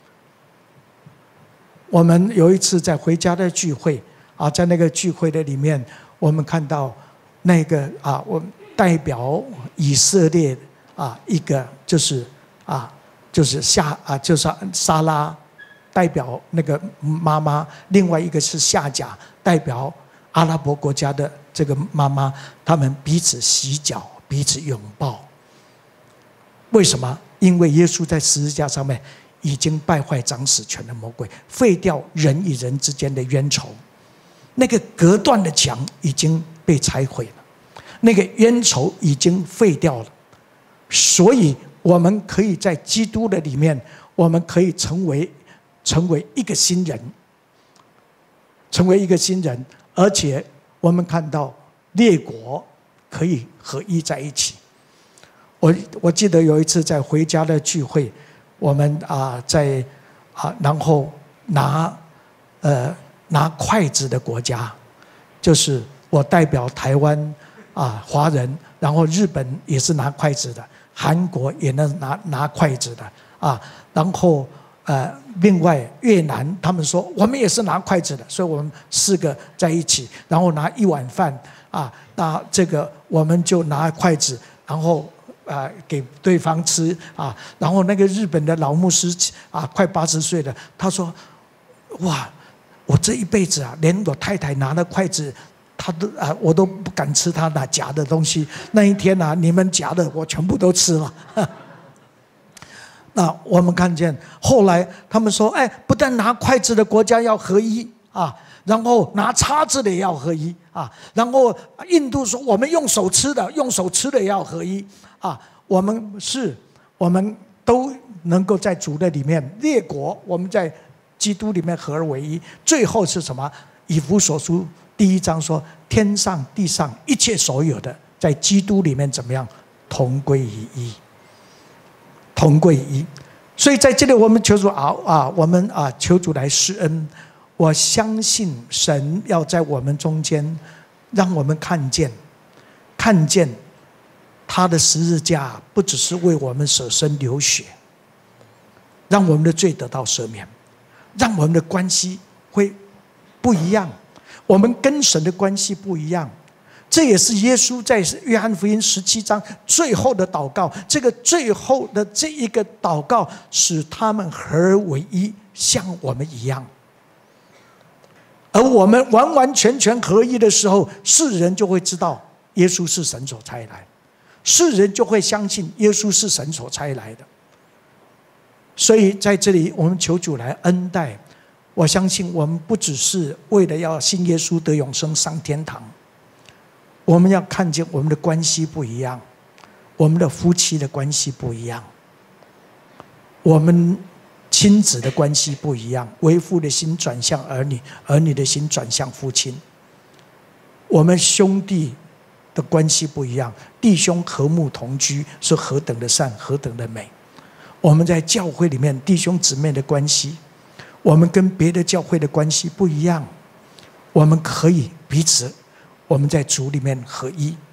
我们有一次在回家的聚会啊，在那个聚会的里面，我们看到那个啊，我代表以色列啊，一个就是啊，就是夏啊，就是撒拉代表那个妈妈，另外一个是夏甲代表阿拉伯国家的这个妈妈，他们彼此洗脚，彼此拥抱。为什么？因为耶稣在十字架上面已经败坏掌死权的魔鬼，废掉人与人之间的冤仇，那个隔断的墙已经被拆毁了，那个冤仇已经废掉了。所以我们可以在基督的里面，我们可以成为成为一个新人，成为一个新人，而且我们看到列国可以合一在一起。我我记得有一次在回家的聚会，我们啊在啊然后拿呃拿筷子的国家，就是我代表台湾啊华人，然后日本也是拿筷子的，韩国也能拿拿筷子的啊，然后呃另外越南他们说我们也是拿筷子的，所以我们四个在一起，然后拿一碗饭啊，那这个我们就拿筷子，然后。啊、呃，给对方吃啊，然后那个日本的老牧师啊，快八十岁了，他说：“哇，我这一辈子啊，连我太太拿的筷子，他都啊，我都不敢吃他拿夹的东西。那一天啊，你们夹的我全部都吃了。”那我们看见后来他们说：“哎，不但拿筷子的国家要合一啊。”然后拿叉子的也要合一啊，然后印度说我们用手吃的，用手吃的也要合一啊。我们是，我们都能够在主的里面，列国我们在基督里面合而为一。最后是什么？以弗所书第一章说，天上地上一切所有的，在基督里面怎么样？同归于一，同归于一。所以在这里我们求主啊啊，我们啊求主来施恩。我相信神要在我们中间，让我们看见，看见他的十字架不只是为我们舍身流血，让我们的罪得到赦免，让我们的关系会不一样，我们跟神的关系不一样。这也是耶稣在约翰福音十七章最后的祷告，这个最后的这一个祷告，使他们合而为一，像我们一样。而我们完完全全合一的时候，世人就会知道耶稣是神所差来，世人就会相信耶稣是神所差来的。所以在这里我们求主来恩待，我相信我们不只是为了要信耶稣得永生上天堂，我们要看见我们的关系不一样，我们的夫妻的关系不一样，我们亲子的关系不一样，为父的心转向儿女，儿女的心转向父亲。我们兄弟的关系不一样，弟兄和睦同居是何等的善，何等的美。我们在教会里面弟兄姊妹的关系，我们跟别的教会的关系不一样，我们可以彼此，我们在主里面合一。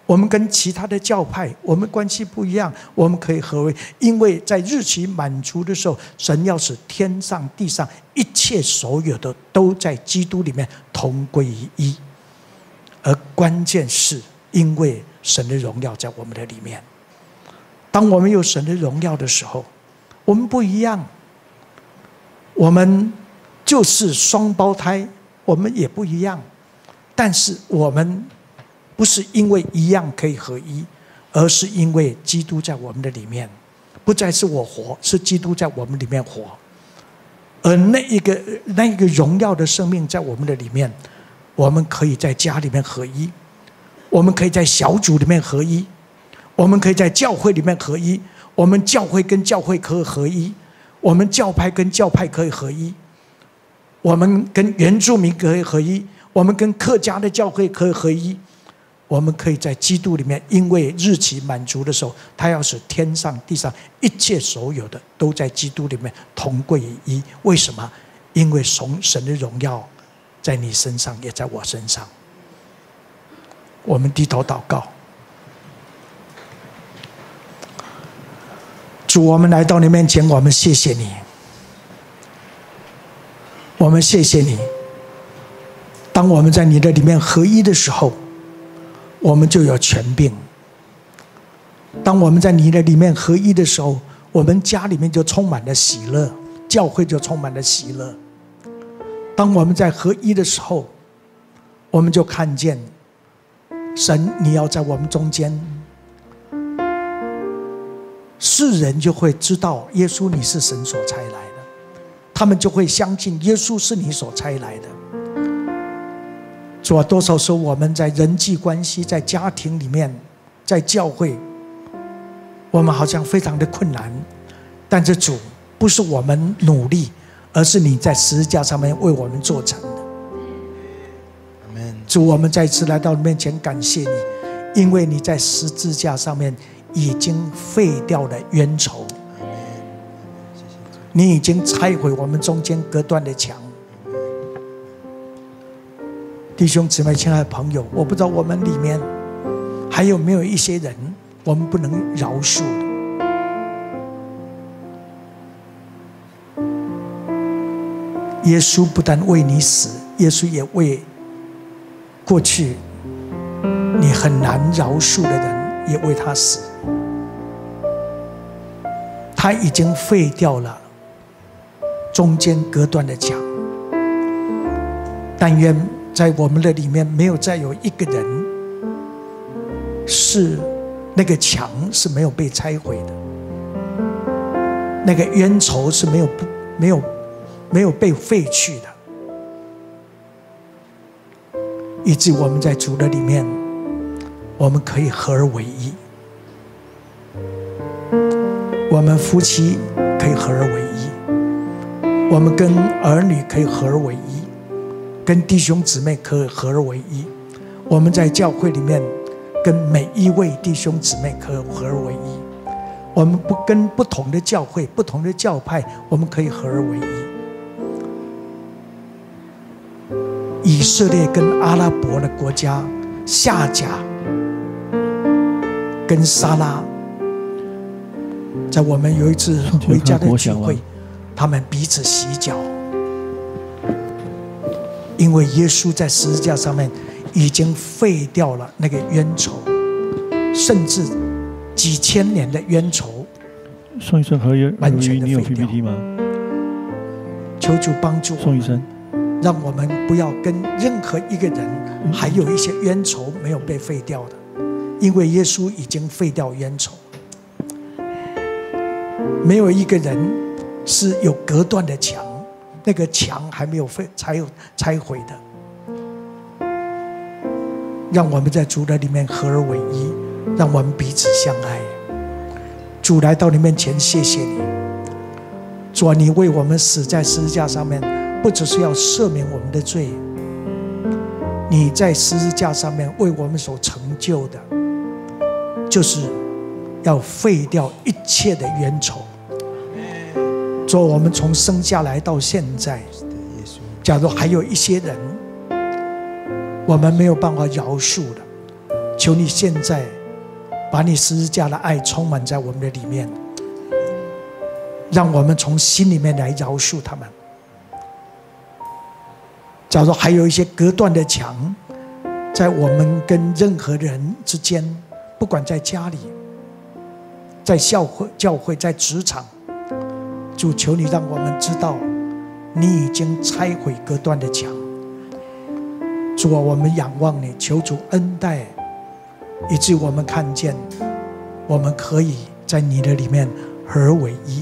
我们跟其他的教派，我们关系不一样，我们可以合为，因为在日期满足的时候，神要使天上地上一切所有的都在基督里面同归于一。而关键是因为神的荣耀在我们的里面。当我们有神的荣耀的时候，我们不一样，我们就是双胞胎，我们也不一样，但是我们不是因为一样可以合一，而是因为基督在我们的里面，不再是我活，是基督在我们里面活。而那一个那一个荣耀的生命在我们的里面，我们可以在家里面合一，我们可以在小组里面合一，我们可以在教会里面合一，我们教会跟教会可以合一，我们教派跟教派可以合一，我们跟原住民可以合一，我们跟客家的教会可以合一。我们可以在基督里面，因为日期满足的时候，他要使天上地上一切所有的都在基督里面同归于一。为什么？因为神的荣耀在你身上，也在我身上。我们低头祷告。主，我们来到你面前，我们谢谢你，我们谢谢你。当我们在你的里面合一的时候，我们就有权柄。当我们在你的里面合一的时候，我们家里面就充满了喜乐，教会就充满了喜乐。当我们在合一的时候，我们就看见神你要在我们中间，世人就会知道耶稣你是神所差来的，他们就会相信耶稣是你所差来的。主啊，多少时候我们在人际关系，在家庭里面，在教会，我们好像非常的困难，但是主不是我们努力，而是你在十字架上面为我们做成的。主，我们再次来到你面前感谢你，因为你在十字架上面已经废掉了冤仇，你已经拆毁我们中间隔断的墙。弟兄姊妹，亲爱的朋友，我不知道我们里面还有没有一些人我们不能饶恕的。耶稣不但为你死，耶稣也为过去你很难饶恕的人也为他死。他已经废掉了中间隔断的墙，但愿在我们的里面没有再有一个人是那个墙是没有被拆毁的，那个冤仇是没有没有没有被废去的，以致我们在主的里面，我们可以合而为一，我们夫妻可以合而为一，我们跟儿女可以合而为一，跟弟兄姊妹可以合而为一，我们在教会里面跟每一位弟兄姊妹可以合而为一，我们不跟不同的教会不同的教派，我们可以合而为一。以色列跟阿拉伯的国家夏甲跟撒拉，在我们有一次回家的聚会，他们彼此洗脚，因为耶稣在十字架上面已经废掉了那个冤仇，甚至几千年的冤仇。 宋医生，合约完全的你有废掉。 P P T 吗？ 求主帮助我宋医生， 们，让我们不要跟任何一个人还有一些冤仇没有被废掉的，因为耶稣已经废掉冤仇。没有一个人是有隔断的墙，那个墙还没有废拆拆毁的。让我们在主的里面合而为一，让我们彼此相爱。主来到你面前，谢谢你，主啊，你为我们死在十字架上面，不只是要赦免我们的罪，你在十字架上面为我们所成就的，就是要废掉一切的冤仇。主，我们从生下来到现在，假如还有一些人我们没有办法饶恕的， 求你现在把你十字架的爱充满在我们的里面，让我们从心里面来饶恕他们。假如还有一些隔断的墙，在我们跟任何人之间，不管在家里、在教会、教会在职场，主求你让我们知道，你已经拆毁隔断的墙。主啊，我们仰望你，求主恩待，以致我们看见，我们可以在你的里面合为一，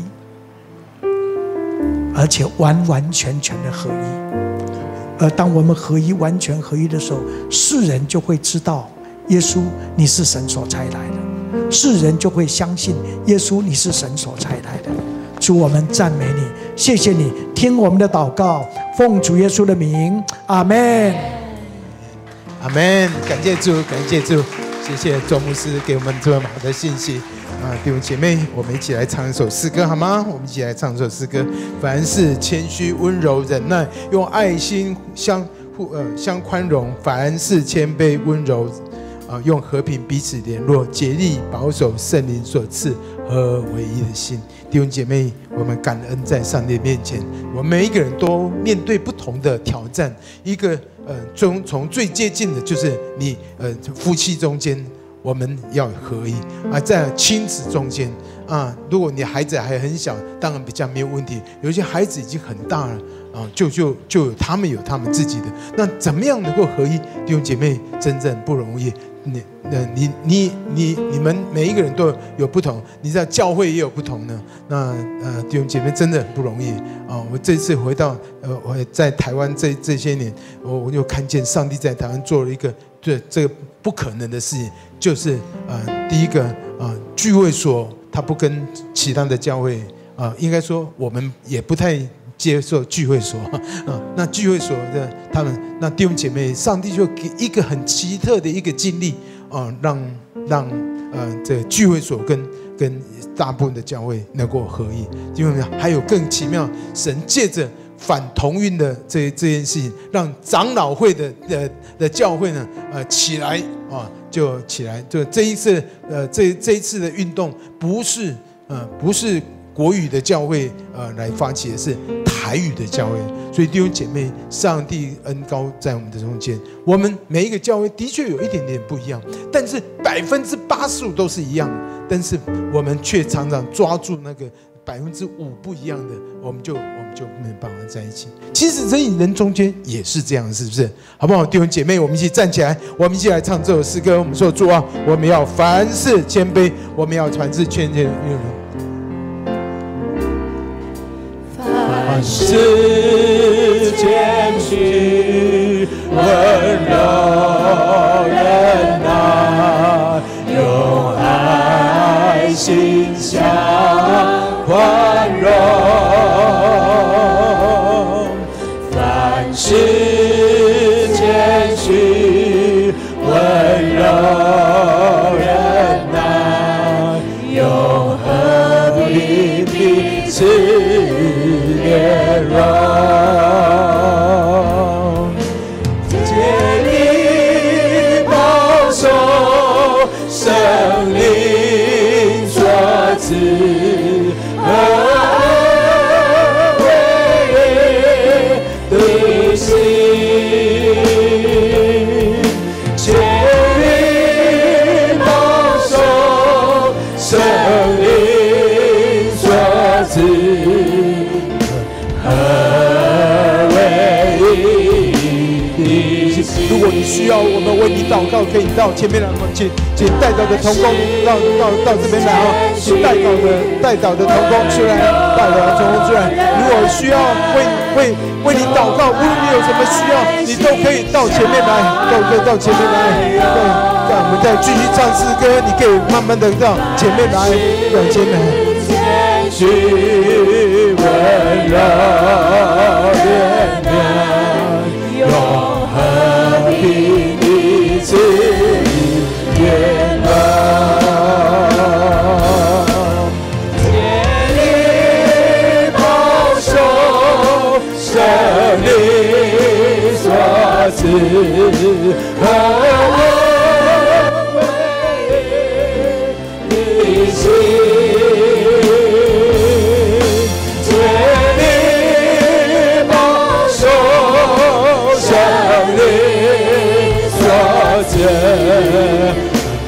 而且完完全全的合一。而当我们合一、完全合一的时候，世人就会知道耶稣你是神所差来的，世人就会相信耶稣你是神所差来的。主，我们赞美你，谢谢你听我们的祷告，奉主耶稣的名，阿们。 阿们，感谢主，感谢主，谢谢周牧师给我们这么好的信息啊！弟兄姐妹，我们一起来唱一首诗歌好吗？我们一起来唱一首诗歌。凡事谦虚、温柔、忍耐，用爱心相互呃相宽容；凡事谦卑、温柔，啊，用和平彼此联络，竭力保守圣灵所赐合为一的心。弟兄姐妹，我们感恩在上帝面前，我们每一个人都面对不同的挑战。一个呃，从从最接近的就是你呃夫妻中间，我们要合一啊，在亲子中间啊，如果你孩子还很小，当然比较没有问题。有些孩子已经很大了啊，就就就有他们有他们自己的。那怎么样能够合一？弟兄姐妹，真正不容易。你、呃、你、你、你、你们每一个人都有不同，你知道教会也有不同呢。那呃，弟兄姐妹真的很不容易啊！我这次回到呃，我在台湾这这些年，我我就看见上帝在台湾做了一个这这个不可能的事情，就是呃，第一个啊、呃，聚会所它不跟其他的教会啊、呃，应该说我们也不太接受聚会所啊，那聚会所的他们，那弟兄姐妹，上帝就给一个很奇特的一个经历啊，让让呃这聚会所跟跟大部分的教会能够合一。因为还有更奇妙，神借着反同运的这这件事情，让长老会的的的教会呢，呃起来啊，就起来。就这一次呃这这一次的运动，不是呃不是国语的教会呃来发起的，是台语的教会。所以弟兄姐妹，上帝恩膏在我们的中间。我们每一个教会的确有一点点不一样，但是百分之八十五都是一样的。但是我们却常常抓住那个百分之五不一样的，我们就我们就没有办法在一起。其实人与人中间也是这样，是不是？好不好，弟兄姐妹，我们一起站起来，我们一起来唱这首诗歌。我们说主啊，我们要凡事谦卑，我们要凡事谦谦与人。 凡事谦虚，温柔忍耐，用爱心相宽容。凡事谦虚，温柔忍耐，用和平彼此联络，竭力保守圣灵所赐和唯一的心，竭力保守圣灵所赐。如果你需要我们为你祷告，可以到前面来，请请代祷的同工到到到这边来啊！请代祷的代祷的同工出来，代祷的同工出来。如果需要为为为你祷告，无论你有什么需要，你都可以到前面来，都可以到前面来。对，在我们再继续唱诗歌，你可以慢慢的到前面来，到前面来。去温柔怜悯，用和平彼此联络，竭力保守圣灵所赐和心，借你保守生灵所见。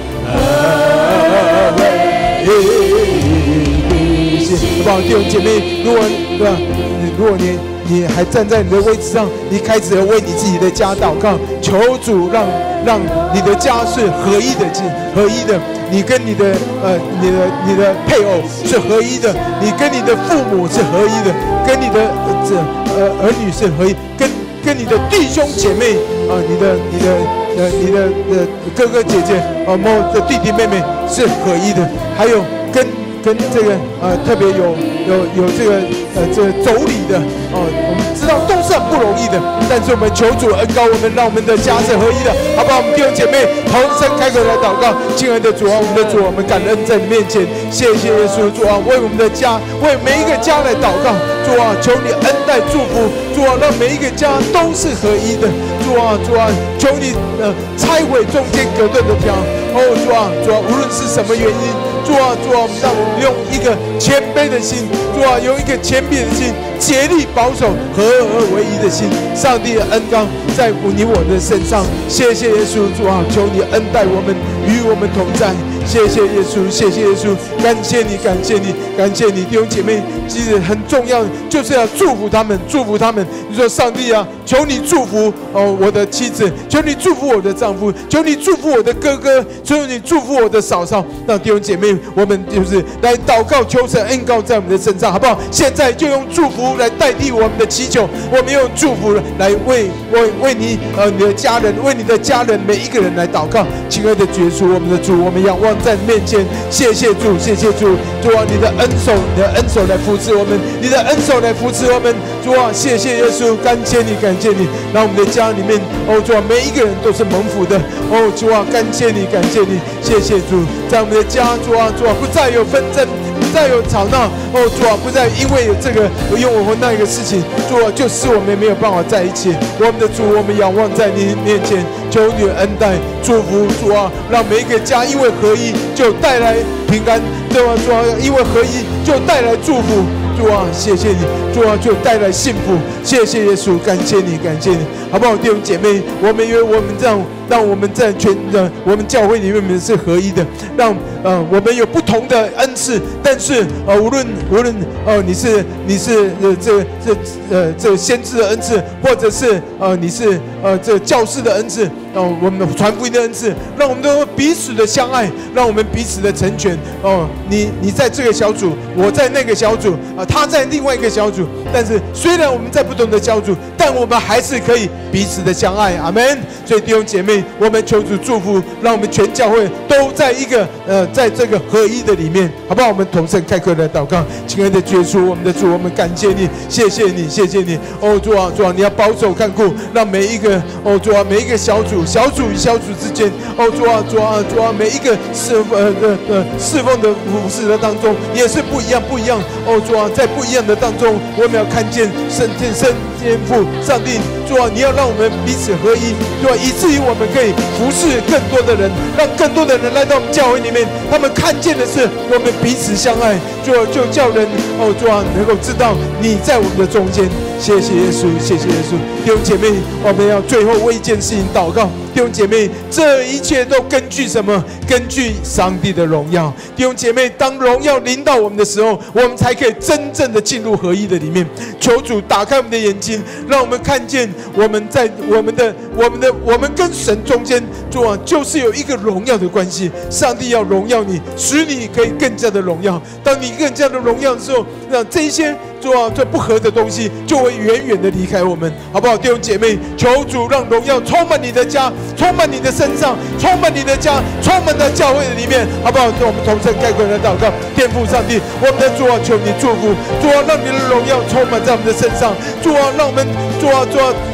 好不好，弟兄姐妹？如果对吧？如果你你还站在你的位置上，你开始为你自己的家祷告，求主让让你的家是合一的，合一的。你跟你的呃你的你的配偶是合一的，你跟你的父母是合一的，跟你的这呃儿女是合一，跟跟你的弟兄姐妹啊、呃，你的你的呃你的呃哥哥姐姐啊，某的弟弟妹妹是合一的，还有跟。跟这个呃特别有有有这个呃这个妯娌的哦，我们知道都是很不容易的，但是我们求主恩膏我们，让我们的家是合一的，好不好？我们弟兄姐妹同声开口来祷告，亲爱的主啊，我们的主，我们感恩在你面前，谢谢耶稣，主啊，为我们的家，为每一个家来祷告，主啊，求你恩待祝福，主啊，让每一个家都是合一的，主啊，主啊，求你呃拆毁中间隔断的墙，哦，主啊，主啊，无论是什么原因。主啊，主啊，我们让我们用一个谦卑的心，主啊，用一个谦卑的心，竭力保守合而为一的心。上帝的恩膏在你我的身上，谢谢耶稣，主啊，求你恩待我们，与我们同在。谢谢耶稣，谢谢耶稣，感谢你，感谢你，感谢你，弟兄姐妹，其实很重要，就是要祝福他们，祝福他们。你说上帝啊，求你祝福哦我的妻子，求你祝福我的丈夫，求你祝福我的哥哥，求你祝福我的嫂嫂。让弟兄姐妹，我们就是来祷告，求神恩膏在我们的身上，好不好？现在就用祝福来代替我们的祈求，我们用祝福来为为为你呃你的家人，为你的家人每一个人来祷告。亲爱的主耶稣，我们的主，我们仰望在你面前，谢谢主，谢谢主，主啊，你的恩手，你的恩手来扶持我们，你的恩手来扶持我们，主啊，谢谢耶稣，感谢你，感谢你，让我们的家里面，哦，主啊，每一个人都是蒙福的，哦，主啊，感谢你，感谢你，谢谢主，在我们的家，主啊，主啊，不再有纷争。不再有吵闹，哦，主啊，不再因为有这个因为我那一个事情，主啊，就使我们没有办法在一起。我们的主，我们仰望在你面前，求你恩待、祝福，主啊，让每一个家因为合一就带来平安，对吧？主啊，因为合一就带来祝福。主啊，谢谢你，主啊，就带来幸福。谢谢耶稣，感谢你，感谢你，好不好，弟兄姐妹？我们因为我们这样，让我们在全的我们教会里面是合一的，让呃我们有不同的恩赐，但是呃无论无论呃你是你是呃这这呃这先知的恩赐，或者是呃你是呃这教士的恩赐，哦、呃、我们传福音的恩赐，让我们都彼此的相爱，让我们彼此的成全。哦、呃，你你在这个小组，我在那个小组啊。呃他在另外一个小组，但是虽然我们在不同的小组，但我们还是可以彼此的相爱，阿们。所以弟兄姐妹，我们求主祝福，让我们全教会都在一个呃，在这个合一的里面，好不好？我们同声开口来祷告，亲爱的主耶稣，我们的主，我们感谢你，谢谢你，谢谢你。哦，主啊，主啊，你要保守看顾，让每一个哦，主啊，每一个小组，小组与小组之间，哦，主啊，主啊，主啊，每一个侍呃呃呃侍奉的服事的当中，也是不一样，不一样。哦，主啊。在不一样的当中，我们要看见圣天圣天父上帝，主啊，你要让我们彼此合一，对吧？以至于我们可以服侍更多的人，让更多的人来到我们教会里面，他们看见的是我们彼此相爱，就就叫人哦，主啊，能够知道你在我们的中间。谢谢耶稣，谢谢耶稣，弟兄姐妹，我们要最后为一件事情祷告。弟兄姐妹，这一切都根据什么？根据上帝的荣耀。弟兄姐妹，当荣耀临到我们的时候，我们才可以真正的进入合一的里面。求主打开我们的眼睛，让我们看见我们在我们的我们的我们跟神中间，主啊，就是有一个荣耀的关系。上帝要荣耀你，使你可以更加的荣耀。当你更加的荣耀的时候，让这一些主啊，这不合的东西就会远远的离开我们，好不好？弟兄姐妹，求主让荣耀充满你的家，充满你的身上，充满你的家，充满在教会的里面，好不好？让我们同声开口来祷告，天父上帝，我们的主啊，求你祝福，主啊，让你的荣耀充满在我们的身上，主啊，让我们主啊，主啊，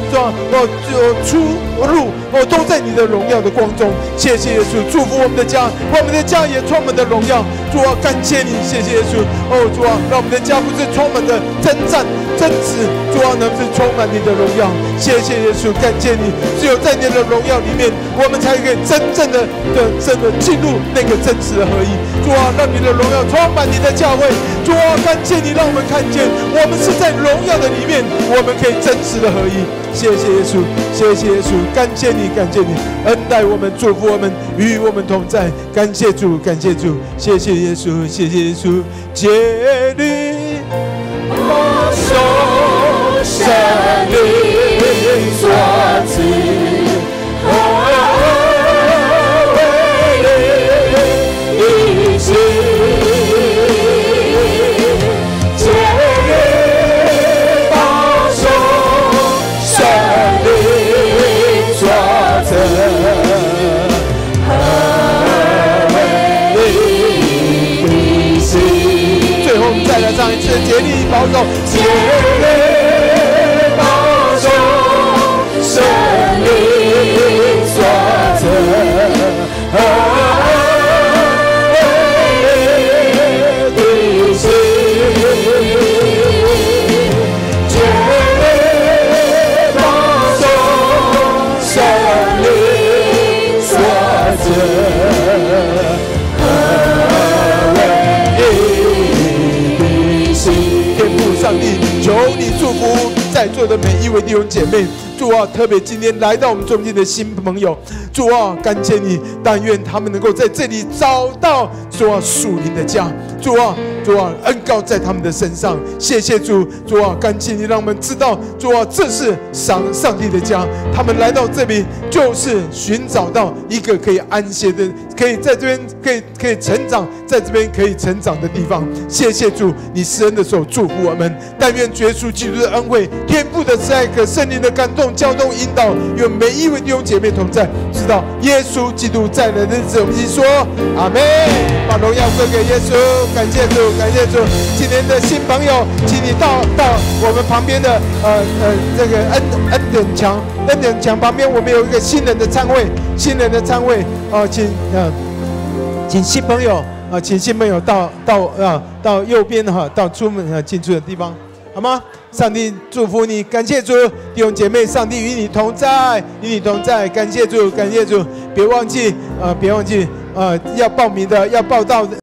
主啊，哦，出入哦都在你的荣耀的光中。谢谢耶稣，祝福我们的家，我们的家也充满的荣耀。主啊，感谢你，谢谢耶稣。哦，主啊，让我们的家不是充满的征战争执，主啊，能是充满你的荣耀。谢谢耶稣，感谢你，只有在你的荣耀里面，我们才可以真正的的真的进入那个真实的合一。主啊，让你的荣耀充满你的教会。主啊，感谢你，让我们看见我们是在荣耀的里面，我们可以真实的合一。谢谢耶稣，谢谢耶稣，感谢你，感谢你，恩待我们，祝福我们，与我们同在。感谢主，感谢主，谢谢耶稣，谢谢耶稣，竭力保守神灵所赐，为一起。再来唱一次，竭力保守，竭力保守，生命所赐，的心，竭力保守，生命所赐。上帝，求你祝福在座的每一位弟兄姐妹。主啊，特别今天来到我们中间的新朋友，主啊，感谢你，但愿他们能够在这里找到主啊属灵的家。主啊，主啊，恩膏在他们的身上。谢谢主，主啊，感谢你，让我们知道，主啊，这是上上帝的家。他们来到这里，就是寻找到一个可以安歇的，可以在这边可以可以成长，在这边可以成长的地方。谢谢主，你施恩的手祝福我们。但愿耶稣基督的恩惠、天父的慈爱和圣灵的感动、交通、引导，与每一位弟兄姐妹同在，直到耶稣基督再来的日子。我们一起说阿们，把荣耀归给耶稣。感谢主，感谢主。今天的新朋友，请你到到我们旁边的呃呃这个恩恩典墙，恩典墙旁边我们有一个新人的餐会，新人的餐会哦、呃，请呃请新朋友啊、呃，请新朋友到到啊、呃、到右边哈、呃，到出门啊进出的地方，好吗？上帝祝福你，感谢主，弟兄姐妹，上帝与你同在，与你同在，感谢主，感谢主，别忘记啊、呃，别忘记啊、呃，要报名的，要报到的。